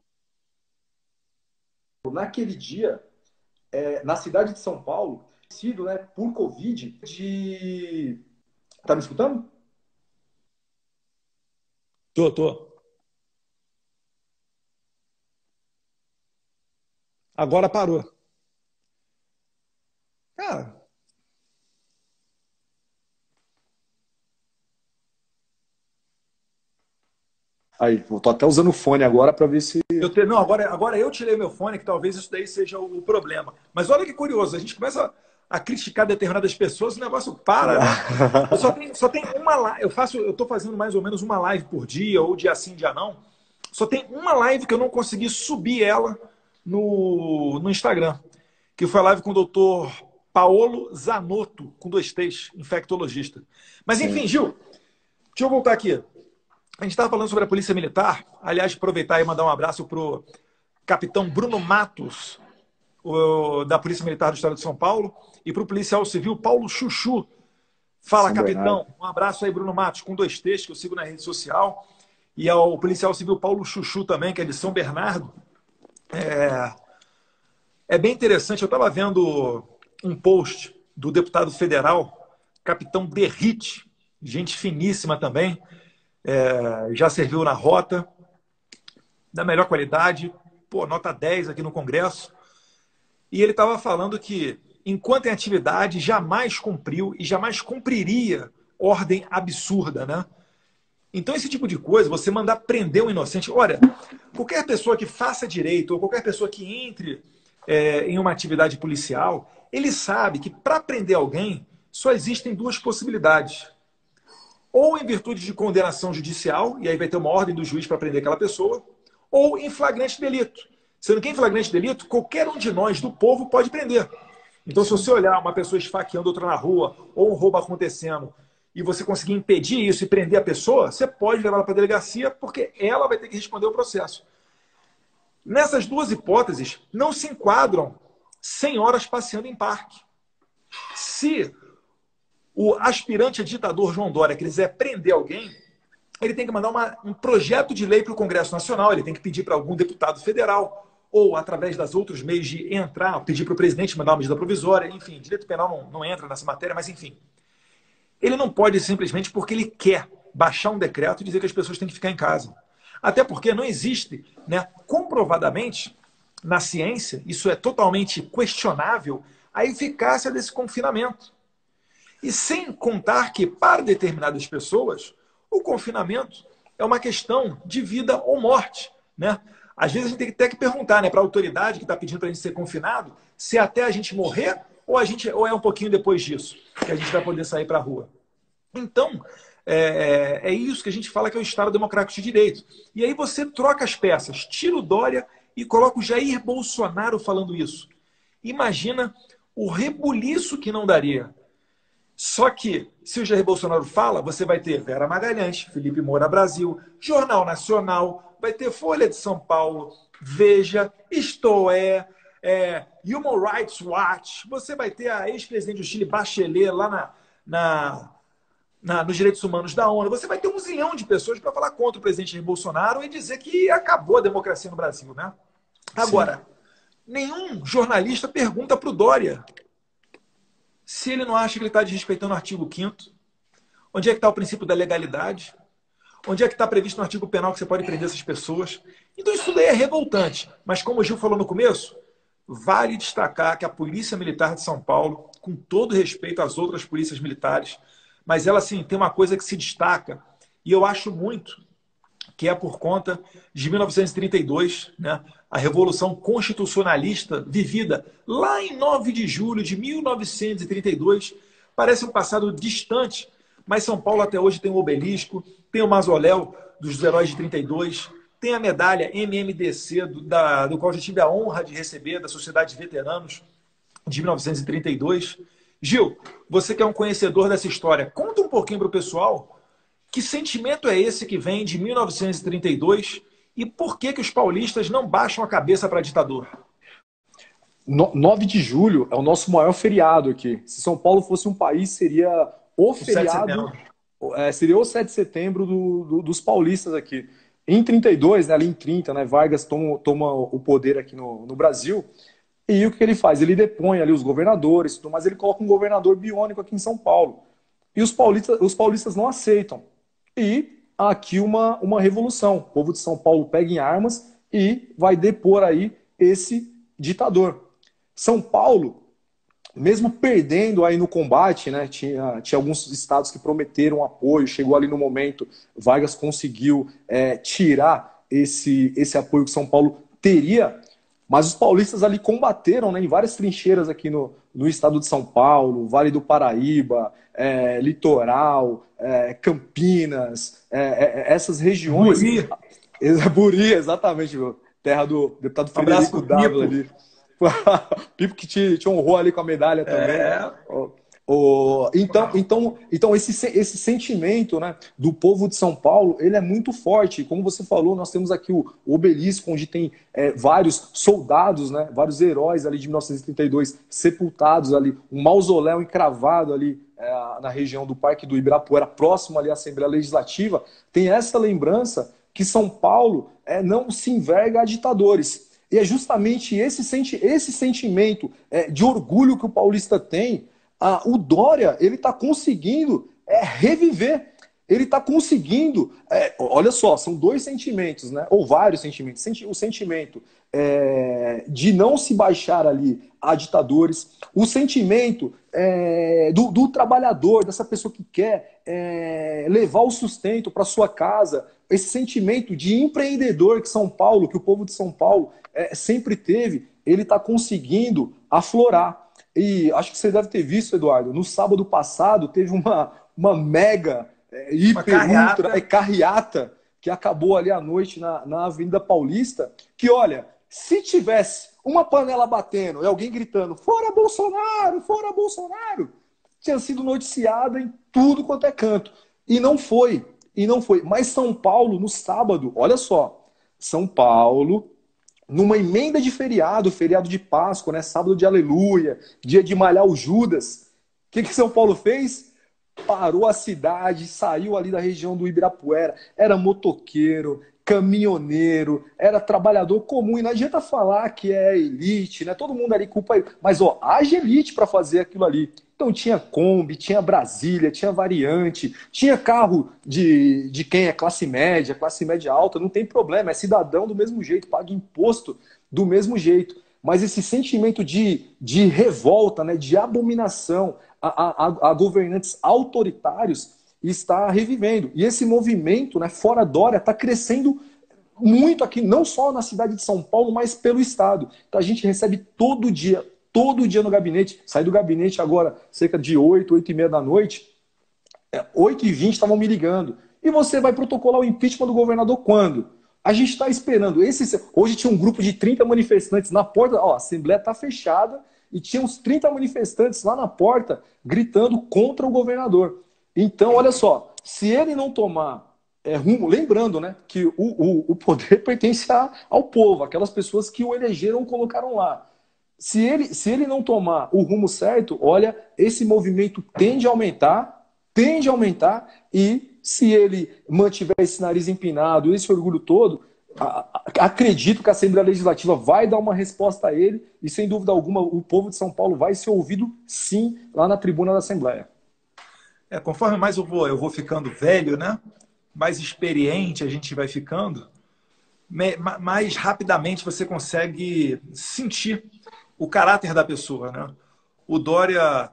naquele dia, é, na cidade de São Paulo, sido, né, por Covid, de... Tá me escutando? Tô, tô. Agora parou. Cara. Aí, eu tô até usando o fone agora para ver se... Eu te... Não, agora, agora eu tirei meu fone, que talvez isso daí seja o problema. Mas olha que curioso, a gente começa a criticar determinadas pessoas, o negócio para, né? Eu só tenho, só tenho uma live, eu faço, eu tô fazendo mais ou menos uma live por dia, ou dia sim, dia não. Só tem uma live que eu não consegui subir ela no, no Instagram, que foi a live com o doutor Paolo Zanotto, com dois T's, infectologista. Mas enfim, Gil, deixa eu voltar aqui. A gente estava falando sobre a Polícia Militar. Aliás, aproveitar e mandar um abraço para o capitão Bruno Matos, o, da Polícia Militar do Estado de São Paulo, e para o policial civil Paulo Chuchu. Fala, São capitão. Bernardo. Um abraço aí, Bruno Matos, com dois T's, que eu sigo na rede social. e ao policial civil Paulo Chuchu também, que é de São Bernardo. É, é bem interessante. Eu estava vendo um post do deputado federal, capitão Derrite, gente finíssima também, é, já serviu na rota, da melhor qualidade, pô, nota dez aqui no Congresso. E ele estava falando que, enquanto em atividade, jamais cumpriu e jamais cumpriria ordem absurda, né? Então, esse tipo de coisa, você mandar prender um inocente... Olha, qualquer pessoa que faça direito ou qualquer pessoa que entre é, em uma atividade policial, ele sabe que para prender alguém só existem duas possibilidades. Ou em virtude de condenação judicial, e aí vai ter uma ordem do juiz para prender aquela pessoa, ou em flagrante delito. Sendo que em flagrante delito, qualquer um de nós do povo pode prender. Então, se você olhar uma pessoa esfaqueando outra na rua, ou um roubo acontecendo, e você conseguir impedir isso e prender a pessoa, você pode levar ela para a delegacia, porque ela vai ter que responder o processo. Nessas duas hipóteses, não se enquadram cem horas passeando em parque. Se o aspirante a ditador João Dória quiser prender alguém, ele tem que mandar uma, um projeto de lei para o Congresso Nacional, ele tem que pedir para algum deputado federal, ou através das outros meios de entrar, pedir para o presidente mandar uma medida provisória, enfim, direito penal não, não entra nessa matéria, mas enfim. Ele não pode simplesmente porque ele quer baixar um decreto e dizer que as pessoas têm que ficar em casa. Até porque não existe, né, comprovadamente, na ciência, isso é totalmente questionável, a eficácia desse confinamento. E sem contar que, para determinadas pessoas, o confinamento é uma questão de vida ou morte, né? Às vezes a gente tem até que perguntar, né, para a autoridade que está pedindo para a gente ser confinado, se é até a gente morrer ou, a gente, ou é um pouquinho depois disso que a gente vai poder sair para a rua. Então, é, é isso que a gente fala que é o Estado Democrático de Direito. E aí você troca as peças, tira o Dória e coloca o Jair Bolsonaro falando isso. Imagina o rebuliço que não daria. Só que, se o Jair Bolsonaro fala, você vai ter Vera Magalhães, Felipe Moura Brasil, Jornal Nacional, vai ter Folha de São Paulo, Veja, Isto É, é Human Rights Watch, você vai ter a ex-presidente do Chile, Bachelet, lá na, na, na, nos direitos humanos da ONU. Você vai ter um zilhão de pessoas para falar contra o presidente Jair Bolsonaro e dizer que acabou a democracia no Brasil, né? Agora, sim, nenhum jornalista pergunta para o Dória se ele não acha que ele está desrespeitando o artigo quinto, onde é que está o princípio da legalidade, onde é que está previsto no artigo penal que você pode prender essas pessoas. Então isso daí é revoltante. Mas como o Gil falou no começo, vale destacar que a Polícia Militar de São Paulo, com todo respeito às outras polícias militares, mas ela assim, tem uma coisa que se destaca, e eu acho muito, que é por conta de mil novecentos e trinta e dois, né? A Revolução Constitucionalista vivida lá em nove de julho de mil novecentos e trinta e dois. Parece um passado distante, mas São Paulo até hoje tem o obelisco, tem o mausoléu dos heróis de trinta e dois, tem a medalha M M D C, do, da, do qual eu já tive a honra de receber, da Sociedade de Veteranos de mil novecentos e trinta e dois. Gil, você que é um conhecedor dessa história, conta um pouquinho para o pessoal que sentimento é esse que vem de mil novecentos e trinta e dois e por que, que os paulistas não baixam a cabeça para ditador? nove de julho é o nosso maior feriado aqui. Se São Paulo fosse um país, seria o, o feriado, é, seria o sete de setembro do, do, dos paulistas aqui. Em trinta e dois, né, ali em trinta, né, Vargas toma, toma o poder aqui no, no Brasil. E o que ele faz? Ele depõe ali os governadores, mas ele coloca um governador biônico aqui em São Paulo. E os paulistas, os paulistas não aceitam. E há aqui uma, uma revolução. O povo de São Paulo pega em armas e vai depor aí esse ditador. São Paulo, mesmo perdendo aí no combate, né, tinha, tinha alguns estados que prometeram apoio, chegou ali no momento, Vargas conseguiu é, tirar esse, esse apoio que São Paulo teria, mas os paulistas ali combateram, né, em várias trincheiras aqui no, no estado de São Paulo, Vale do Paraíba, é, Litoral, é, Campinas, é, é, essas regiões... Buri. Buri, exatamente, terra do deputado Frederico Dávila ali. Pipo que te, te honrou ali com a medalha também. É. O, o, então, então, então esse, esse sentimento, né, do povo de São Paulo, ele é muito forte. Como você falou, nós temos aqui o, o obelisco, onde tem é, vários soldados, né, vários heróis ali de mil novecentos e trinta e dois sepultados ali, um mausoléu encravado ali é, na região do Parque do Ibirapuera, próximo ali à Assembleia Legislativa. Tem essa lembrança que São Paulo é, não se enverga a ditadores. E é justamente esse, senti esse sentimento é, de orgulho que o paulista tem, a, o Dória ele está conseguindo é, reviver. Ele está conseguindo, é, olha só, são dois sentimentos, né? Ou vários sentimentos. O sentimento é, de não se baixar ali a ditadores, o sentimento é, do, do trabalhador, dessa pessoa que quer é, levar o sustento para sua casa, esse sentimento de empreendedor que São Paulo, que o povo de São Paulo é, sempre teve, ele está conseguindo aflorar. E acho que você deve ter visto, Eduardo, no sábado passado teve uma, uma mega... É, hiper, ultra, é, carreata que acabou ali à noite na, na Avenida Paulista, que olha, se tivesse uma panela batendo e alguém gritando fora Bolsonaro, fora Bolsonaro, tinha sido noticiada em tudo quanto é canto. E não foi, e não foi. Mas São Paulo, no sábado, olha só, São Paulo, numa emenda de feriado, feriado de Páscoa, né, sábado de Aleluia, dia de malhar o Judas, o que, que São Paulo fez? Parou a cidade, saiu ali da região do Ibirapuera, era motoqueiro, caminhoneiro, era trabalhador comum, e não adianta falar que é elite, né? Todo mundo ali culpa ele, mas ó, haja elite para fazer aquilo ali. Então tinha Kombi, tinha Brasília, tinha variante, tinha carro de, de quem é classe média, classe média alta, não tem problema, é cidadão do mesmo jeito, paga imposto do mesmo jeito. Mas esse sentimento de, de revolta, né, de abominação, A, a, a governantes autoritários está revivendo. E esse movimento, né, fora Dória, está crescendo muito aqui, não só na cidade de São Paulo, mas pelo estado. Então a gente recebe todo dia, todo dia no gabinete. Sai do gabinete agora cerca de oito, oito e meia da noite. oito e vinte estavam me ligando. E você vai protocolar o impeachment do governador quando? A gente está esperando. Esse, hoje tinha um grupo de trinta manifestantes na porta. Ó, a Assembleia está fechada. E tinha uns trinta manifestantes lá na porta gritando contra o governador. Então, olha só, se ele não tomar é, rumo, lembrando, né, que o, o, o poder pertence a, ao povo, aquelas pessoas que o elegeram ou colocaram lá. Se ele, se ele não tomar o rumo certo, olha, esse movimento tende a aumentar, tende a aumentar, e se ele mantiver esse nariz empinado, esse orgulho todo, acredito que a Assembleia Legislativa vai dar uma resposta a ele e, sem dúvida alguma, o povo de São Paulo vai ser ouvido, sim, lá na tribuna da Assembleia. É, conforme mais eu vou, eu vou ficando velho, né? Mais experiente a gente vai ficando, mais rapidamente você consegue sentir o caráter da pessoa, né? O Dória,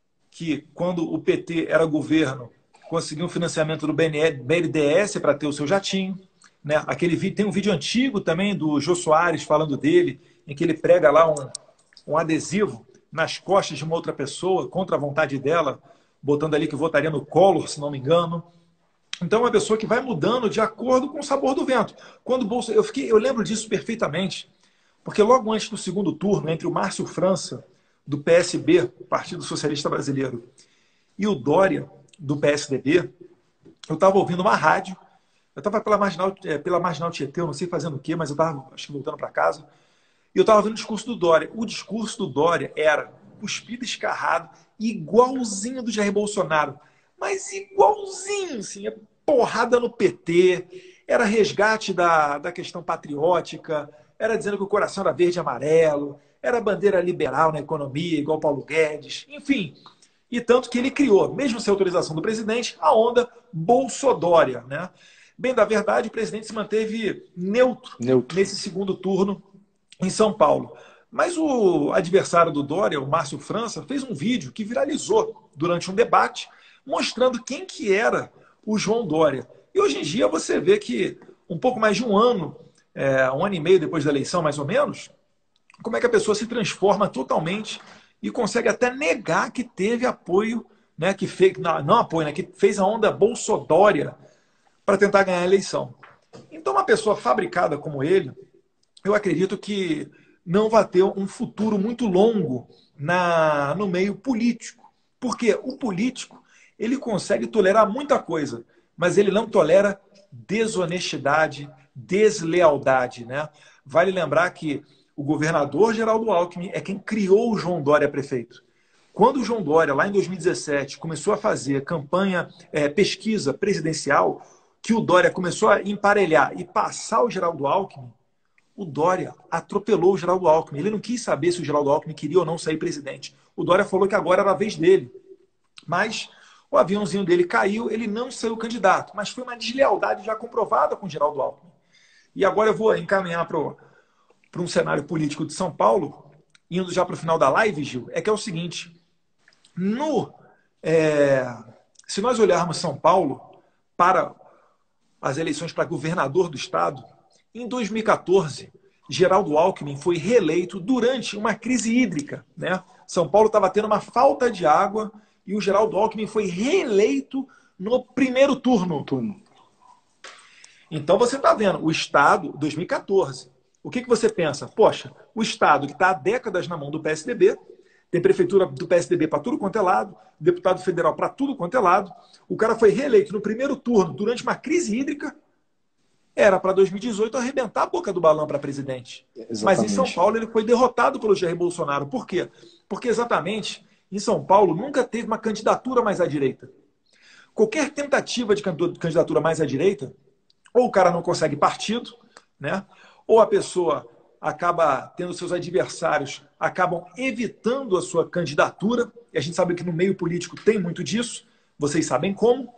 que quando o P T era governo, conseguiu um financiamento do B N D E S para ter o seu jatinho. Né? Aquele vídeo, tem um vídeo antigo também do Jô Soares falando dele, em que ele prega lá um, um adesivo nas costas de uma outra pessoa, contra a vontade dela, botando ali que votaria no Collor, se não me engano. Então é uma pessoa que vai mudando de acordo com o sabor do vento. Quando o Bolso... eu, fiquei... eu lembro disso perfeitamente, porque logo antes do segundo turno, entre o Márcio França, do P S B, Partido Socialista Brasileiro, e o Dória, do P S D B, eu estava ouvindo uma rádio. Eu estava pela Marginal, pela Marginal Tietê, eu não sei fazendo o quê, mas eu estava, acho que voltando para casa, e eu estava vendo o discurso do Dória. O discurso do Dória era cuspido, escarrado, igualzinho do Jair Bolsonaro, mas igualzinho, assim, é porrada no P T, era resgate da, da questão patriótica, era dizendo que o coração era verde e amarelo, era bandeira liberal na economia, igual Paulo Guedes, enfim. E tanto que ele criou, mesmo sem autorização do presidente, a onda Bolsodória, né? Bem, da verdade, o presidente se manteve neutro, neutro nesse segundo turno em São Paulo. Mas o adversário do Dória, o Márcio França, fez um vídeo que viralizou durante um debate, mostrando quem que era o João Dória. E hoje em dia você vê que um pouco mais de um ano, é, um ano e meio depois da eleição, mais ou menos, como é que a pessoa se transforma totalmente e consegue até negar que teve apoio, né, que fez, não, não apoio, né, que fez a onda Bolsodória para tentar ganhar a eleição. Então, uma pessoa fabricada como ele, eu acredito que não vai ter um futuro muito longo na, no meio político. Porque o político, ele consegue tolerar muita coisa, mas ele não tolera desonestidade, deslealdade, né? Vale lembrar que o governador Geraldo Alckmin é quem criou o João Dória prefeito. Quando o João Dória, lá em dois mil e dezessete, começou a fazer campanha, é, pesquisa presidencial, que o Dória começou a emparelhar e passar o Geraldo Alckmin, o Dória atropelou o Geraldo Alckmin. Ele não quis saber se o Geraldo Alckmin queria ou não sair presidente. O Dória falou que agora era a vez dele. Mas o aviãozinho dele caiu, ele não saiu candidato. Mas foi uma deslealdade já comprovada com o Geraldo Alckmin. E agora eu vou encaminhar para um cenário político de São Paulo, indo já para o final da live, Gil, é que é o seguinte. No, é, se nós olharmos São Paulo para as eleições para governador do estado, em dois mil e quatorze, Geraldo Alckmin foi reeleito durante uma crise hídrica, né? São Paulo estava tendo uma falta de água e o Geraldo Alckmin foi reeleito no primeiro turno. Então você está vendo, o estado, dois mil e quatorze, o que, que você pensa? Poxa, o estado que está há décadas na mão do P S D B, tem prefeitura do P S D B para tudo quanto é lado, deputado federal para tudo quanto é lado, o cara foi reeleito no primeiro turno durante uma crise hídrica, era para dois mil e dezoito arrebentar a boca do balão para presidente. Exatamente. Mas em São Paulo ele foi derrotado pelo Jair Bolsonaro. Por quê? Porque exatamente em São Paulo nunca teve uma candidatura mais à direita. Qualquer tentativa de candidatura mais à direita, ou o cara não consegue partido, né? Ou a pessoa acaba tendo seus adversários, acabam evitando a sua candidatura, e a gente sabe que no meio político tem muito disso, vocês sabem como,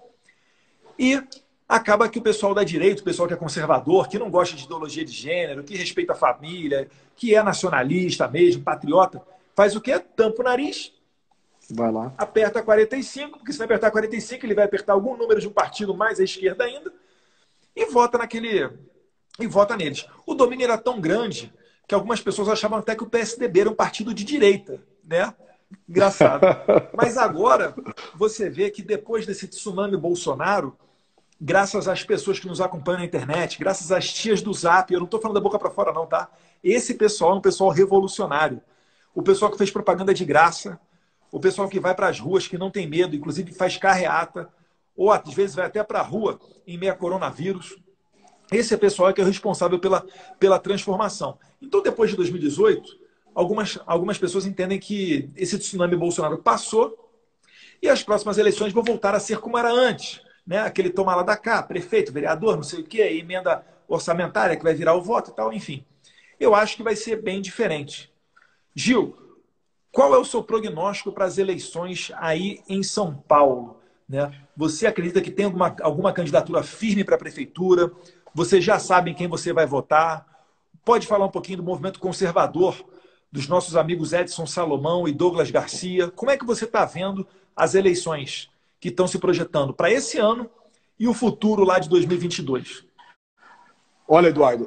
e acaba que o pessoal da direita, o pessoal que é conservador, que não gosta de ideologia de gênero, que respeita a família, que é nacionalista mesmo, patriota, faz o quê? Tampa o nariz, vai lá, aperta quarenta e cinco, porque se não apertar quarenta e cinco, ele vai apertar algum número de um partido mais à esquerda ainda, e vota naquele... e vota neles. O domínio era tão grande que algumas pessoas achavam até que o P S D B era um partido de direita, né? Engraçado. Mas agora você vê que depois desse tsunami Bolsonaro, graças às pessoas que nos acompanham na internet, graças às tias do Zap, eu não estou falando da boca para fora não, tá? Esse pessoal é um pessoal revolucionário. O pessoal que fez propaganda de graça, o pessoal que vai para as ruas, que não tem medo, inclusive faz carreata, ou às vezes vai até para a rua em meio a coronavírus. Esse é o pessoal que é o responsável pela, pela transformação. Então, depois de dois mil e dezoito, algumas, algumas pessoas entendem que esse tsunami Bolsonaro passou e as próximas eleições vão voltar a ser como era antes. Né? Aquele toma lá da cá, prefeito, vereador, não sei o quê, emenda orçamentária que vai virar o voto e tal, enfim. Eu acho que vai ser bem diferente. Gil, qual é o seu prognóstico para as eleições aí em São Paulo? Né? Você acredita que tem alguma, alguma candidatura firme para a prefeitura? Você já sabe em quem você vai votar? Pode falar um pouquinho do movimento conservador, dos nossos amigos Edson Salomão e Douglas Garcia. Como é que você está vendo as eleições que estão se projetando para esse ano e o futuro lá de dois mil e vinte e dois? Olha, Eduardo,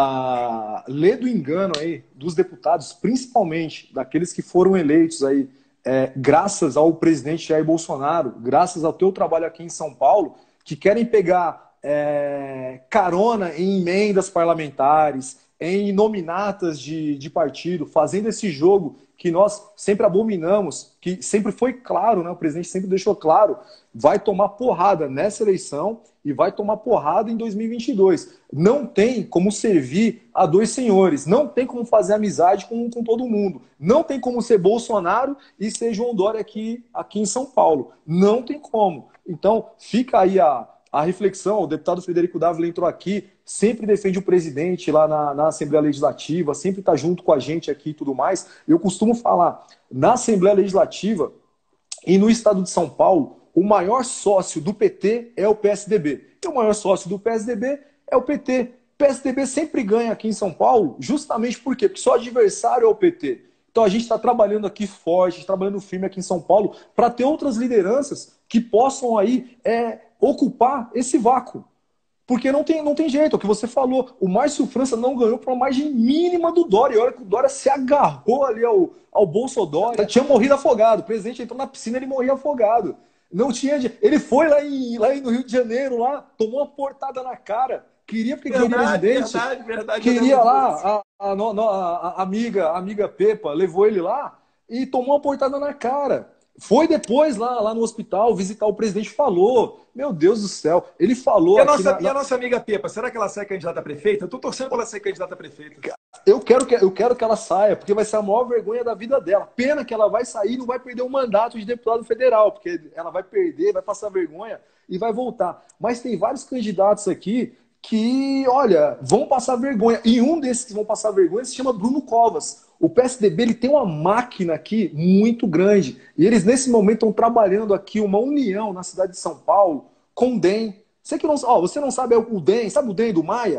a lei do engano aí dos deputados, principalmente daqueles que foram eleitos aí, é, graças ao presidente Jair Bolsonaro, graças ao teu trabalho aqui em São Paulo, que querem pegar é, carona em emendas parlamentares, em nominatas de, de partido, fazendo esse jogo que nós sempre abominamos, que sempre foi claro, né? O presidente sempre deixou claro, vai tomar porrada nessa eleição e vai tomar porrada em dois mil e vinte e dois. Não tem como servir a dois senhores, não tem como fazer amizade com, com todo mundo, não tem como ser Bolsonaro e ser João Dória aqui, aqui em São Paulo. Não tem como. Então, fica aí a, a reflexão. O deputado Frederico Dávila entrou aqui, sempre defende o presidente lá na, na Assembleia Legislativa, sempre está junto com a gente aqui e tudo mais. Eu costumo falar, na Assembleia Legislativa e no estado de São Paulo, o maior sócio do P T é o P S D B. E o maior sócio do P S D B é o P T. O P S D B sempre ganha aqui em São Paulo, justamente por quê? Porque só adversário é o P T. Então a gente está trabalhando aqui forte, trabalhando firme aqui em São Paulo, para ter outras lideranças que possam aí é, ocupar esse vácuo. Porque não tem, não tem jeito, é o que você falou. O Márcio França não ganhou por uma margem mínima do Dória. E olha que o Dória se agarrou ali ao, ao Bolsonaro. Tinha morrido afogado. O presidente entrou na piscina e ele morria afogado. Não tinha. Ele foi lá, em, lá no Rio de Janeiro, lá, tomou uma portada na cara. Queria porque queria presidente. Verdade, verdade. Queria lá, a, a, a, a, amiga, a amiga Pepa levou ele lá e tomou uma portada na cara. Foi depois lá, lá no hospital visitar o presidente, falou. Meu Deus do céu, ele falou E a aqui nossa, na, e a na... nossa amiga Pepa, será que ela sai candidata a prefeita? Eu tô torcendo pra ela ser candidata a prefeita. Eu quero, que, eu quero que ela saia, porque vai ser a maior vergonha da vida dela. Pena que ela vai sair e não vai perder o mandato de deputado federal, porque ela vai perder, vai passar vergonha e vai voltar. Mas tem vários candidatos aqui que, olha, vão passar vergonha. E um desses que vão passar vergonha se chama Bruno Covas. O P S D B ele tem uma máquina aqui muito grande. E eles, nesse momento, estão trabalhando aqui uma união na cidade de São Paulo com o D E M. Você, que não, ó, você não sabe é o D E M, sabe o D E M do Maia?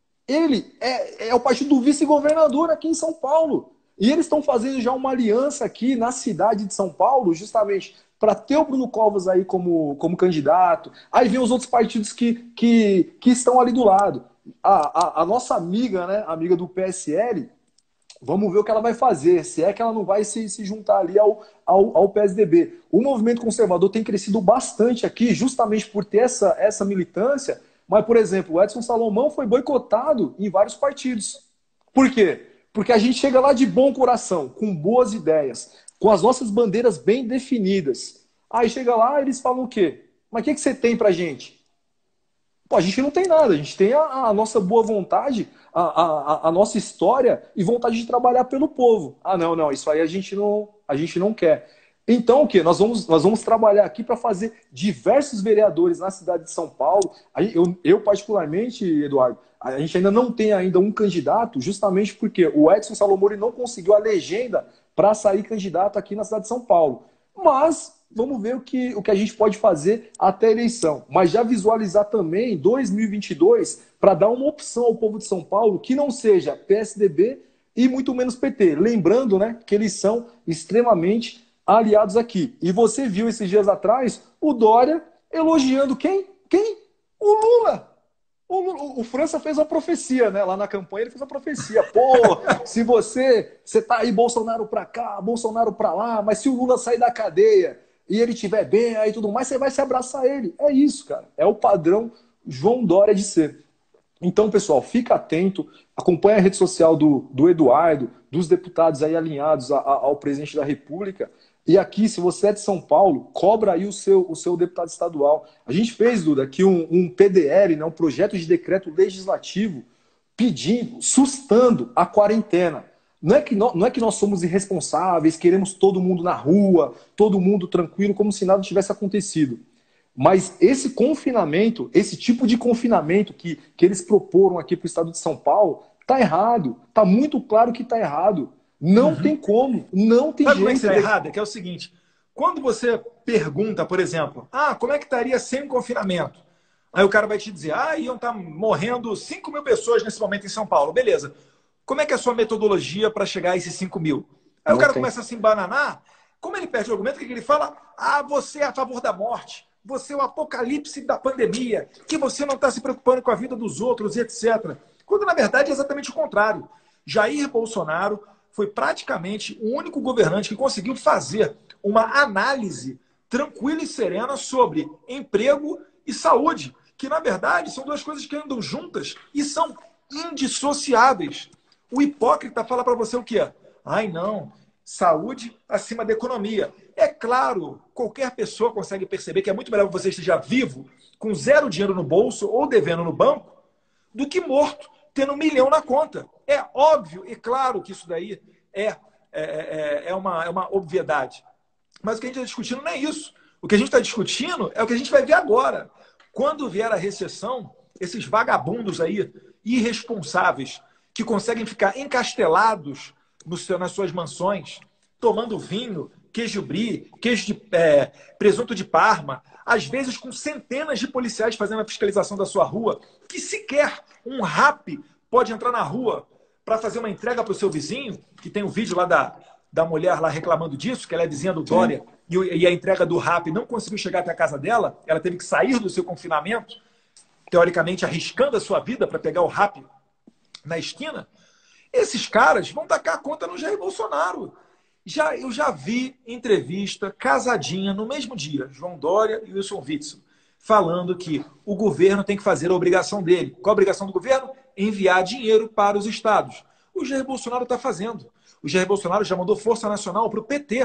Ele é, é o partido do vice-governador aqui em São Paulo. E eles estão fazendo já uma aliança aqui na cidade de São Paulo, justamente para ter o Bruno Covas aí como, como candidato. Aí vem os outros partidos que, que, que estão ali do lado. A, a, a nossa amiga, né, amiga do P S L, vamos ver o que ela vai fazer, se é que ela não vai se, se juntar ali ao, ao, ao P S D B. O movimento conservador tem crescido bastante aqui, justamente por ter essa, essa militância. Mas, por exemplo, o Edson Salomão foi boicotado em vários partidos. Por quê? Porque a gente chega lá de bom coração, com boas ideias, com as nossas bandeiras bem definidas. Aí chega lá, eles falam o quê? Mas o que, que você tem pra gente? Pô, a gente não tem nada, a gente tem a, a nossa boa vontade, a, a, a nossa história e vontade de trabalhar pelo povo. Ah, não, não, isso aí a gente não, a gente não quer. Então, o quê? Nós vamos, nós vamos trabalhar aqui para fazer diversos vereadores na cidade de São Paulo. Eu, eu, particularmente, Eduardo, a gente ainda não tem ainda um candidato, justamente porque o Edson Salomão não conseguiu a legenda para sair candidato aqui na cidade de São Paulo. Mas vamos ver o que, o que a gente pode fazer até a eleição. Mas já visualizar também dois mil e vinte e dois para dar uma opção ao povo de São Paulo que não seja P S D B e muito menos P T. Lembrando, né, que eles são extremamente aliados aqui. E você viu esses dias atrás o Dória elogiando quem? Quem? O Lula. O, Lula. o França fez uma profecia, né? Lá na campanha ele fez uma profecia. Pô, se você, você tá aí Bolsonaro pra cá, Bolsonaro pra lá, mas se o Lula sair da cadeia e ele estiver bem aí e tudo mais, você vai se abraçar ele. É isso, cara. É o padrão João Dória de ser. Então, pessoal, fica atento, acompanha a rede social do, do Eduardo, dos deputados aí alinhados a, a, ao presidente da República. E aqui, se você é de São Paulo, cobra aí o seu, o seu deputado estadual. A gente fez, Duda, aqui um, um P D L, né, um projeto de decreto legislativo, pedindo, sustando a quarentena. Não é, que nós, não é que nós somos irresponsáveis, queremos todo mundo na rua, todo mundo tranquilo, como se nada tivesse acontecido. Mas esse confinamento, esse tipo de confinamento que, que eles proporam aqui para o estado de São Paulo, está errado. Está muito claro que está errado. Não uhum. tem como, não tem Sabe jeito. Como é que está errado? É que é o seguinte, quando você pergunta, por exemplo, ah, como é que estaria sem confinamento? Aí o cara vai te dizer, ah, iam estar morrendo cinco mil pessoas nesse momento em São Paulo. Beleza. Como é que é a sua metodologia para chegar a esses cinco mil? Aí não o cara tem. Começa a se embananar. Como ele perde o argumento, o que ele fala? Ah, você é a favor da morte. Você é o apocalipse da pandemia. Que você não está se preocupando com a vida dos outros, etcétera. Quando, na verdade, é exatamente o contrário. Jair Bolsonaro foi praticamente o único governante que conseguiu fazer uma análise tranquila e serena sobre emprego e saúde, que, na verdade, são duas coisas que andam juntas e são indissociáveis. O hipócrita fala para você o quê? Ai, não, saúde acima da economia. É claro, qualquer pessoa consegue perceber que é muito melhor que você esteja vivo, com zero dinheiro no bolso ou devendo no banco, do que morto, tendo um milhão na conta. É óbvio e claro que isso daí é, é, é, é, uma, é uma obviedade. Mas o que a gente está discutindo não é isso. O que a gente está discutindo é o que a gente vai ver agora. Quando vier a recessão, esses vagabundos aí, irresponsáveis, que conseguem ficar encastelados no seu, nas suas mansões, tomando vinho, queijo brie, queijo de é, presunto de Parma, às vezes com centenas de policiais fazendo a fiscalização da sua rua, que sequer um rap pode entrar na rua para fazer uma entrega para o seu vizinho, que tem um vídeo lá da, da mulher lá reclamando disso, que ela é vizinha do Dória, e, e a entrega do rap não conseguiu chegar até a casa dela, ela teve que sair do seu confinamento, teoricamente arriscando a sua vida para pegar o rap na esquina. Esses caras vão tacar a conta no Jair Bolsonaro. Já, eu já vi entrevista casadinha no mesmo dia, João Dória e Wilson Witzel, falando que o governo tem que fazer a obrigação dele. Qual a obrigação do governo? Enviar dinheiro para os estados. O Jair Bolsonaro está fazendo. O Jair Bolsonaro já mandou Força Nacional para o P T.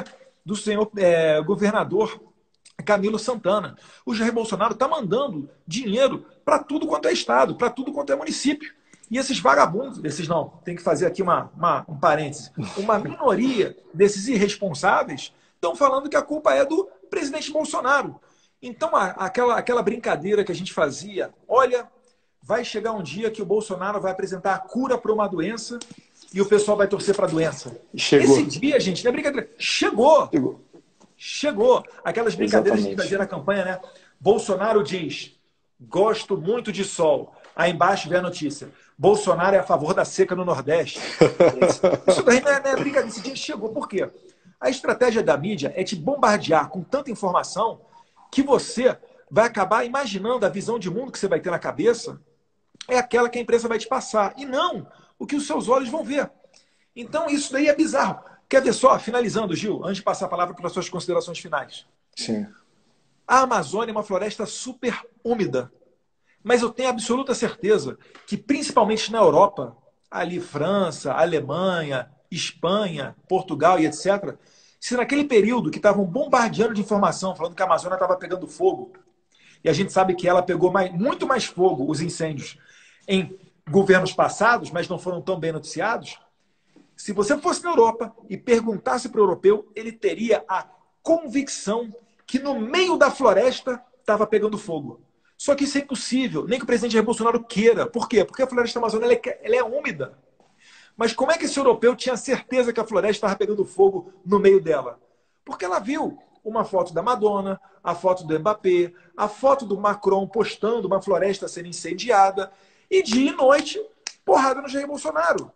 do senhor é, governador Camilo Santana. O Jair Bolsonaro está mandando dinheiro para tudo quanto é estado, para tudo quanto é município. E esses vagabundos, esses não, tem que fazer aqui uma, uma, um parêntese, uma minoria desses irresponsáveis estão falando que a culpa é do presidente Bolsonaro. Então, a, aquela, aquela brincadeira que a gente fazia, olha, vai chegar um dia que o Bolsonaro vai apresentar a cura para uma doença e o pessoal vai torcer para a doença. Chegou. Esse dia, gente, não é brincadeira. Chegou. Chegou. Chegou. Aquelas brincadeiras Exatamente. que fazia na campanha, né? Bolsonaro diz, gosto muito de sol. Aí embaixo vem a notícia. Bolsonaro é a favor da seca no Nordeste. Isso daí não é, não é brincadeira. Esse dia chegou. Por quê? A estratégia da mídia é te bombardear com tanta informação que você vai acabar imaginando a visão de mundo que você vai ter na cabeça é aquela que a imprensa vai te passar. E não o que os seus olhos vão ver. Então, isso daí é bizarro. Quer ver só, finalizando, Gil, antes de passar a palavra para as suas considerações finais. Sim. A Amazônia é uma floresta super úmida. Mas eu tenho absoluta certeza que, principalmente na Europa, ali França, Alemanha, Espanha, Portugal e etcétera, se naquele período que estavam bombardeando de informação, falando que a Amazônia estava pegando fogo, e a gente sabe que ela pegou mais, muito mais fogo, os incêndios, em governos passados, mas não foram tão bem noticiados, se você fosse na Europa e perguntasse para o europeu, ele teria a convicção que no meio da floresta estava pegando fogo. Só que isso é impossível, nem que o presidente Jair Bolsonaro queira. Por quê? Porque a floresta amazônica ela é, ela é úmida. Mas como é que esse europeu tinha certeza que a floresta estava pegando fogo no meio dela? Porque ela viu uma foto da Madonna, a foto do Mbappé, a foto do Macron postando uma floresta sendo incendiada, e dia e noite, porrada no Jair Bolsonaro.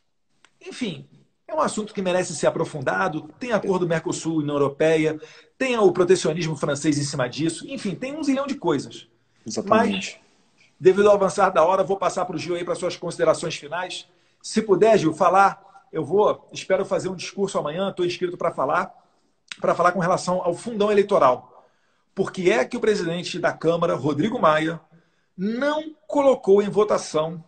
Enfim, é um assunto que merece ser aprofundado. Tem acordo do Mercosul e União Europeia, tem o protecionismo francês em cima disso. Enfim, tem um zilhão de coisas. Exatamente. Mas, devido ao avançar da hora, vou passar para o Gil aí para suas considerações finais. Se puder, Gil, falar, eu vou, espero fazer um discurso amanhã, estou inscrito para falar, para falar com relação ao fundão eleitoral. Por que é que o presidente da Câmara, Rodrigo Maia, não colocou em votação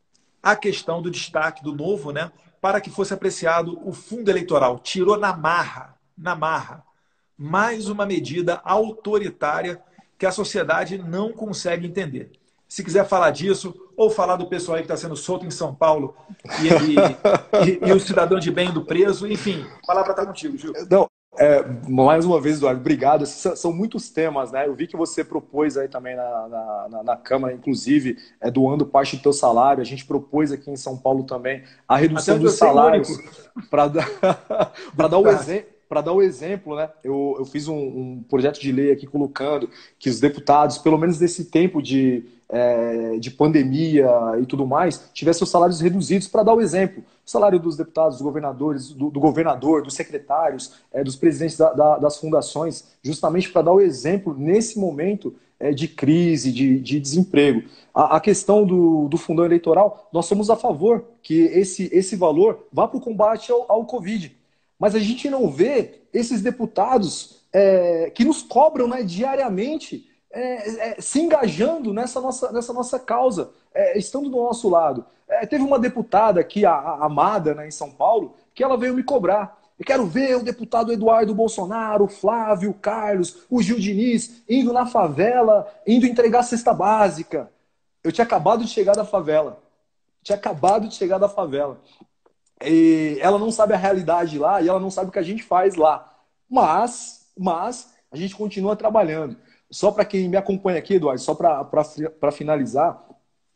a questão do destaque do novo, né, para que fosse apreciado o fundo eleitoral? Tirou na marra, na marra. Mais uma medida autoritária que a sociedade não consegue entender. Se quiser falar disso, ou falar do pessoal aí que está sendo solto em São Paulo e, e, e, e o cidadão de bem do preso, enfim, a palavra está contigo, Gil. Não, é, mais uma vez, Eduardo, obrigado. São, são muitos temas, né? Eu vi que você propôs aí também na, na, na, na Câmara, inclusive, é, doando parte do teu salário. A gente propôs aqui em São Paulo também a redução dos salários para dar, para dar o exemplo. Para dar o exemplo, né? eu, eu fiz um, um projeto de lei aqui colocando que os deputados, pelo menos nesse tempo de, é, de pandemia e tudo mais, tivessem os salários reduzidos para dar o exemplo. O salário dos deputados, dos governadores, do, do governador, dos secretários, é, dos presidentes da, da, das fundações, justamente para dar o exemplo nesse momento é, de crise, de, de desemprego. A, a questão do, do fundão eleitoral, nós somos a favor que esse, esse valor vá para o combate ao, ao Covid. Mas a gente não vê esses deputados é, que nos cobram, né, diariamente é, é, se engajando nessa nossa, nessa nossa causa, é, estando do nosso lado. É, teve uma deputada aqui, a, a Amada, né, em São Paulo, que ela veio me cobrar. Eu quero ver o deputado Eduardo Bolsonaro, o Flávio, o Carlos, o Gil Diniz, indo na favela, indo entregar cesta básica. Eu tinha acabado de chegar da favela. Tinha acabado de chegar da favela. E ela não sabe a realidade lá e ela não sabe o que a gente faz lá. Mas, mas a gente continua trabalhando. Só para quem me acompanha aqui, Eduardo, só para finalizar,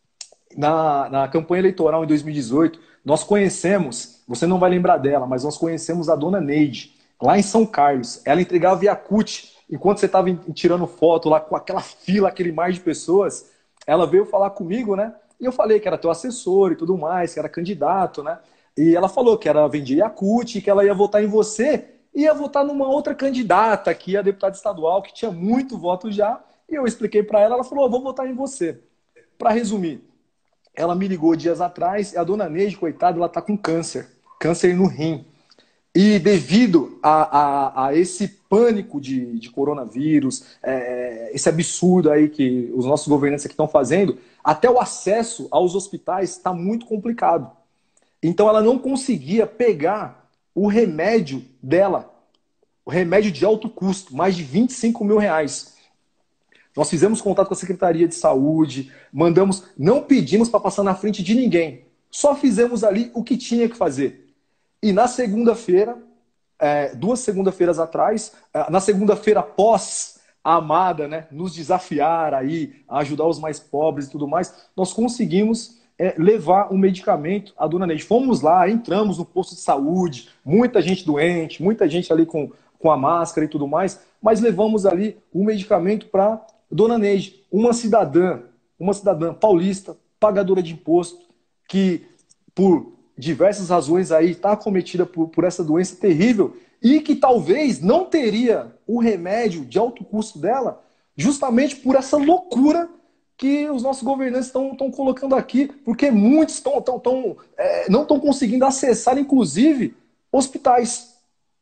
na, na campanha eleitoral em dois mil e dezoito, nós conhecemos, você não vai lembrar dela, mas nós conhecemos a dona Neide, lá em São Carlos. Ela entregava Yakult, enquanto você estava tirando foto lá com aquela fila, aquele mar de pessoas, ela veio falar comigo, né? E eu falei que era teu assessor e tudo mais, que era candidato, né? E ela falou que ela vendia Yakult, que ela ia votar em você e ia votar numa outra candidata aqui, a deputada estadual, que tinha muito voto já. E eu expliquei para ela, ela falou, oh, vou votar em você. Para resumir, ela me ligou dias atrás, e a dona Neide, coitada, ela está com câncer, câncer no rim. E devido a, a, a esse pânico de, de coronavírus, é, esse absurdo aí que os nossos governantes aqui estão fazendo, até o acesso aos hospitais está muito complicado. Então ela não conseguia pegar o remédio dela. remédio de alto custo, mais de vinte e cinco mil reais. Nós fizemos contato com a Secretaria de Saúde, mandamos, não pedimos para passar na frente de ninguém. Só fizemos ali o que tinha que fazer. E na segunda-feira, é, duas segunda-feiras atrás, na segunda-feira após a Amada, né, nos desafiar aí, a ajudar os mais pobres e tudo mais, nós conseguimos é, levar um medicamento à dona Neide. Fomos lá, entramos no posto de saúde, muita gente doente, muita gente ali com, com a máscara e tudo mais, mas levamos ali o medicamento para dona Neide, uma cidadã, uma cidadã paulista, pagadora de imposto, que por diversas razões aí está acometida por, por essa doença terrível e que talvez não teria o remédio de alto custo dela, justamente por essa loucura que os nossos governantes estão colocando aqui, porque muitos tão, tão, tão, é, não estão conseguindo acessar, inclusive, hospitais.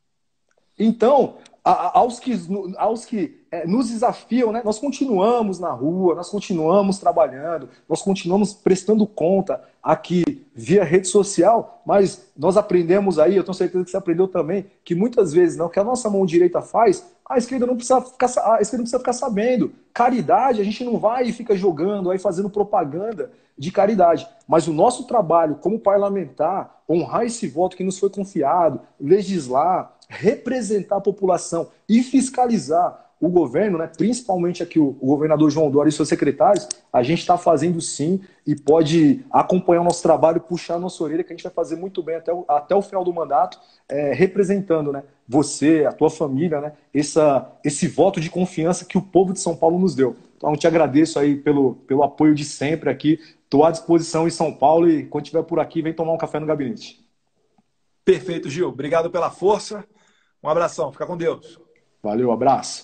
Então, a, aos que, aos que é, nos desafiam, né, nós continuamos na rua, nós continuamos trabalhando, nós continuamos prestando conta aqui via rede social, mas nós aprendemos aí, eu tenho certeza que você aprendeu também, que muitas vezes não, que a nossa mão direita faz, a esquerda não precisa ficar, a esquerda não precisa ficar sabendo. Caridade, a gente não vai e fica jogando, aí fazendo propaganda de caridade. Mas o nosso trabalho como parlamentar, honrar esse voto que nos foi confiado, legislar, representar a população e fiscalizar o governo, né, principalmente aqui o, o governador João Dória e seus secretários, a gente está fazendo sim e pode acompanhar o nosso trabalho, puxar a nossa orelha, que a gente vai fazer muito bem até o, até o final do mandato, é, representando, né, você, a tua família, né, essa, esse voto de confiança que o povo de São Paulo nos deu. Então, eu te agradeço aí pelo, pelo apoio de sempre aqui. Estou à disposição em São Paulo e quando estiver por aqui, vem tomar um café no gabinete. Perfeito, Gil. Obrigado pela força. Um abração. Fica com Deus. Valeu, abraço.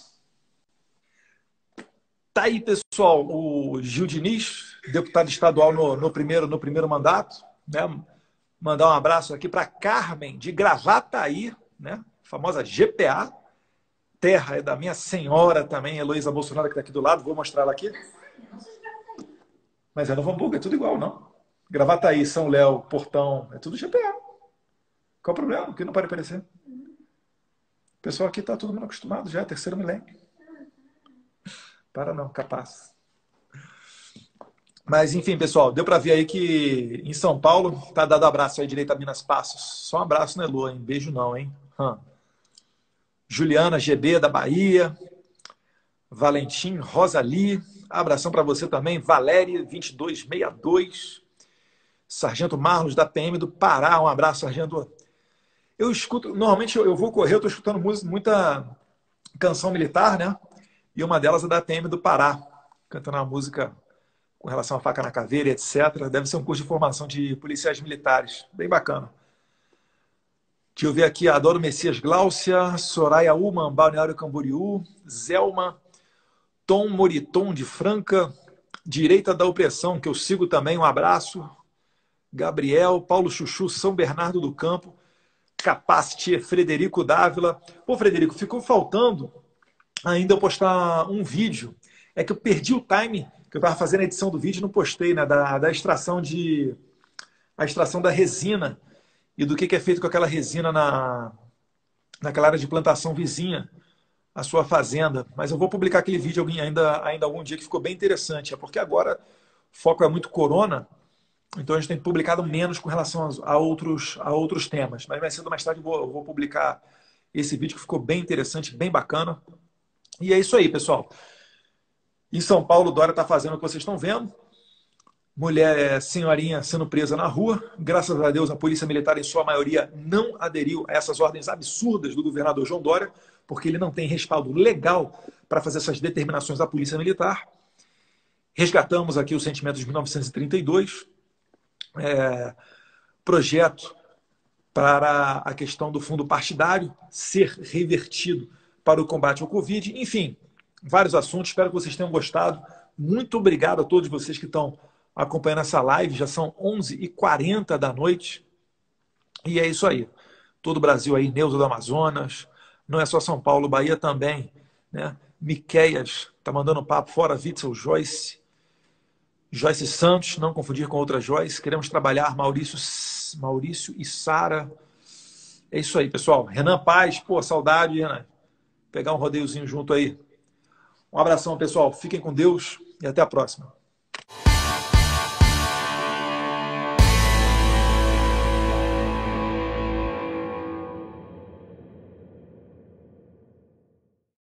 Tá aí, pessoal, o Gil Diniz, deputado estadual no, no, primeiro, no primeiro mandato. Né? Mandar um abraço aqui para Carmen, de Gravataí, né? Famosa G P A, terra da minha senhora também, Heloísa Bolsonaro, que está aqui do lado. Vou mostrar ela aqui. Mas é Novo Hamburgo, é tudo igual, não? Gravataí, São Léo, Portão, é tudo G P A. Qual o problema? O que não pode aparecer? O pessoal aqui está todo mundo acostumado já, é terceiro milênio. Para não, capaz. Mas, enfim, pessoal, deu para ver aí que em São Paulo, tá dado abraço aí direito a Minas Passos. Só um abraço, né, Lua? Hein? Beijo não, hein? Hum. Juliana G B, da Bahia. Valentim Rosali. Abração para você também. Valéria, vinte e dois sessenta e dois. Sargento Marlos, da P M do Pará. Um abraço, Sargento. Eu escuto, normalmente eu vou correr, eu estou escutando muita canção militar, né? E uma delas é da P M do Pará, cantando uma música com relação à faca na caveira, etcétera. Deve ser um curso de formação de policiais militares. Bem bacana. Deixa eu ver aqui, Adoro Messias Gláucia, Soraya Uman, Balneário Camboriú, Zelma, Tom Moriton de Franca, Direita da Opressão, que eu sigo também, um abraço. Gabriel, Paulo Chuchu, São Bernardo do Campo, Capacity, Frederico Dávila. Pô, Frederico, ficou faltando ainda eu postar um vídeo. É que eu perdi o time que eu estava fazendo a edição do vídeo e não postei, né? Da, da extração de a extração da resina e do que, que é feito com aquela resina na, naquela área de plantação vizinha à sua fazenda. Mas eu vou publicar aquele vídeo ainda, ainda algum dia que ficou bem interessante. É porque agora o foco é muito corona, então a gente tem publicado menos com relação a outros, a outros temas. Mas mais cedo ou mais tarde eu vou, eu vou publicar esse vídeo que ficou bem interessante, bem bacana. E é isso aí, pessoal. Em São Paulo, Dória está fazendo o que vocês estão vendo. Mulher, senhorinha sendo presa na rua. Graças a Deus, a Polícia Militar, em sua maioria, não aderiu a essas ordens absurdas do governador João Dória, porque ele não tem respaldo legal para fazer essas determinações da Polícia Militar. Resgatamos aqui o sentimento de mil novecentos e trinta e dois. É, projeto para a questão do fundo partidário ser revertido para o combate ao Covid. Enfim, vários assuntos. Espero que vocês tenham gostado. Muito obrigado a todos vocês que estão acompanhando essa live. Já são onze e quarenta da noite. E é isso aí. Todo o Brasil aí, Neuza do Amazonas. Não é só São Paulo, Bahia também. Né? Miqueias está mandando papo fora. Witzel, Joyce. Joyce Santos, não confundir com outra Joyce. Queremos trabalhar. Maurício, Maurício e Sara. É isso aí, pessoal. Renan Paz. Pô, saudade, Renan. pegar um rodeiozinho junto aí. Um abração, pessoal. Fiquem com Deus e até a próxima.